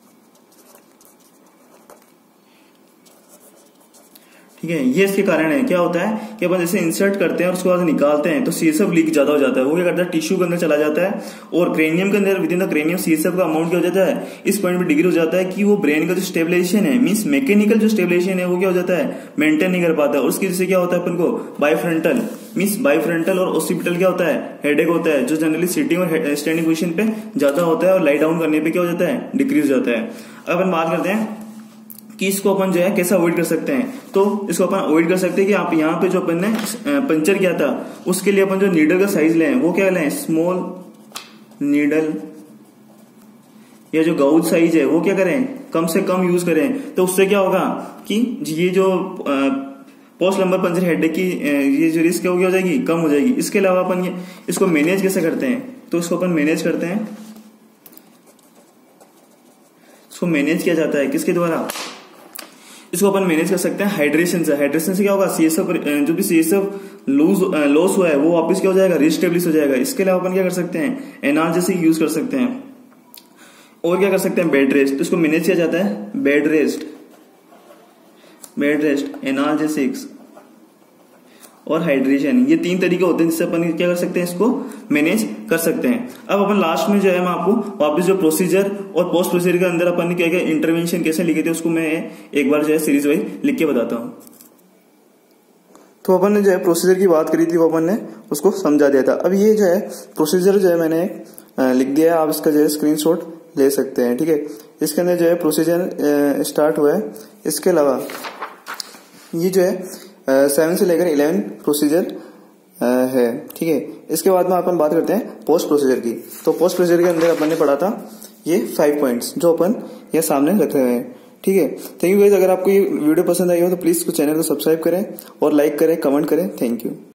Speaker 1: ठीक है, ये इसके कारण है। क्या होता है कि अपन जैसे इंसर्ट करते हैं और उसके बाद निकालते हैं तो CSF लीक ज्यादा हो जाता है, वो क्या करता है टिश्यू के अंदर चला जाता है, और क्रेनियम के अंदर within the cranium CSF का अमाउंट क्या हो जाता है, इस पॉइंट पे डिग्री हो जाता है कि वो ब्रेन का जो स्टेबलाइजेशन है, मींस मैकेनिकल जो स्टेबलाइजेशन है वो क्या हो जाता है, मेंटेन नहीं कर पाता, और उसकी वजह से क्या होता है अपन को बाइफ्रंटल और ओसिपिटल क्या होता है, हेडेक होता है, जो जनरली सिटिंग और स्टैंडिंग पोजीशन पे ज्यादा होता है, और लाई डाउन करने पे क्या हो जाता है, डिक्रीज हो जाता है। अब अपन बात करते हैं कि इसको अपन जो है कैसे अवॉइड कर सकते हैं, तो इसको अपन अवॉइड कर सकते हैं कि आप यहाँ पे जो अपन ने पंचर किया था उसके लिए अपन जो नीडल का साइज लें वो क्या लें, स्मॉल नीडल, या जो गाउज साइज है वो क्या करें, कम से कम यूज करें। तो उससे क्या होगा कि ये जो पोस्ट लंबर पंचर हेडेक की ये जो रिस्क है वो क्या हो जाएगी, कम हो जाएगी। इसके अलावा अपन ये इसको मैनेज कैसे करते हैं, तो इसको अपन मैनेज करते हैं, इसको मैनेज किया जाता है किसके द्वारा, इसको अपन मैनेज कर सकते हैं हाइड्रेशन से। हाइड्रेशन से क्या होगा, CSF जो भी CSF लॉस हुआ है वो वापस क्या हो जाएगा, रिस्टेब्लिश हो जाएगा। इसके अलावा अपन क्या कर सकते हैं, एनाल्जेसिक यूज कर सकते हैं, और क्या कर सकते हैं, बेड रेस्ट। तो इसको मैनेज किया जाता है bed rest, bed rest, analgesics और हाइड्रेशन, ये 3 तरीके होते हैं जिससे अपन क्या कर सकते हैं, इसको मैनेज कर सकते हैं। अब अपन लास्ट में जो है मैं आपको वापस जो प्रोसीजर और पोस्ट प्रोसीजर के अंदर अपन ने क्या क्या इंटरवेंशन कैसे लिखे थे उसको मैं एक बार जो है सीरीज वाइज लिख के बताता हूँ। तो अपन ने जो है प्रोसीजर की बात करी थी, वो अपन ने उसको समझा दिया था। अब ये जो है प्रोसीजर जो है मैंने लिख दिया है, आप इसका जो है स्क्रीनशॉट ले सकते हैं, ठीक है। इसके अंदर जो है प्रोसीजर स्टार्ट हुआ है। इसके अलावा ये जो है 7 से लेकर 11 प्रोसीजर है, ठीक है। इसके बाद में अपन बात करते हैं पोस्ट प्रोसीजर की। तो पोस्ट प्रोसीजर के अंदर अपन ने पढ़ा था ये 5 पॉइंट्स जो अपन ये सामने रख रहे हैं, ठीक है। Thank you guys. अगर आपको ये वीडियो पसंद आई हो तो प्लीज चैनल को सब्सक्राइब करें और लाइक करें, कमेंट करें। Thank you.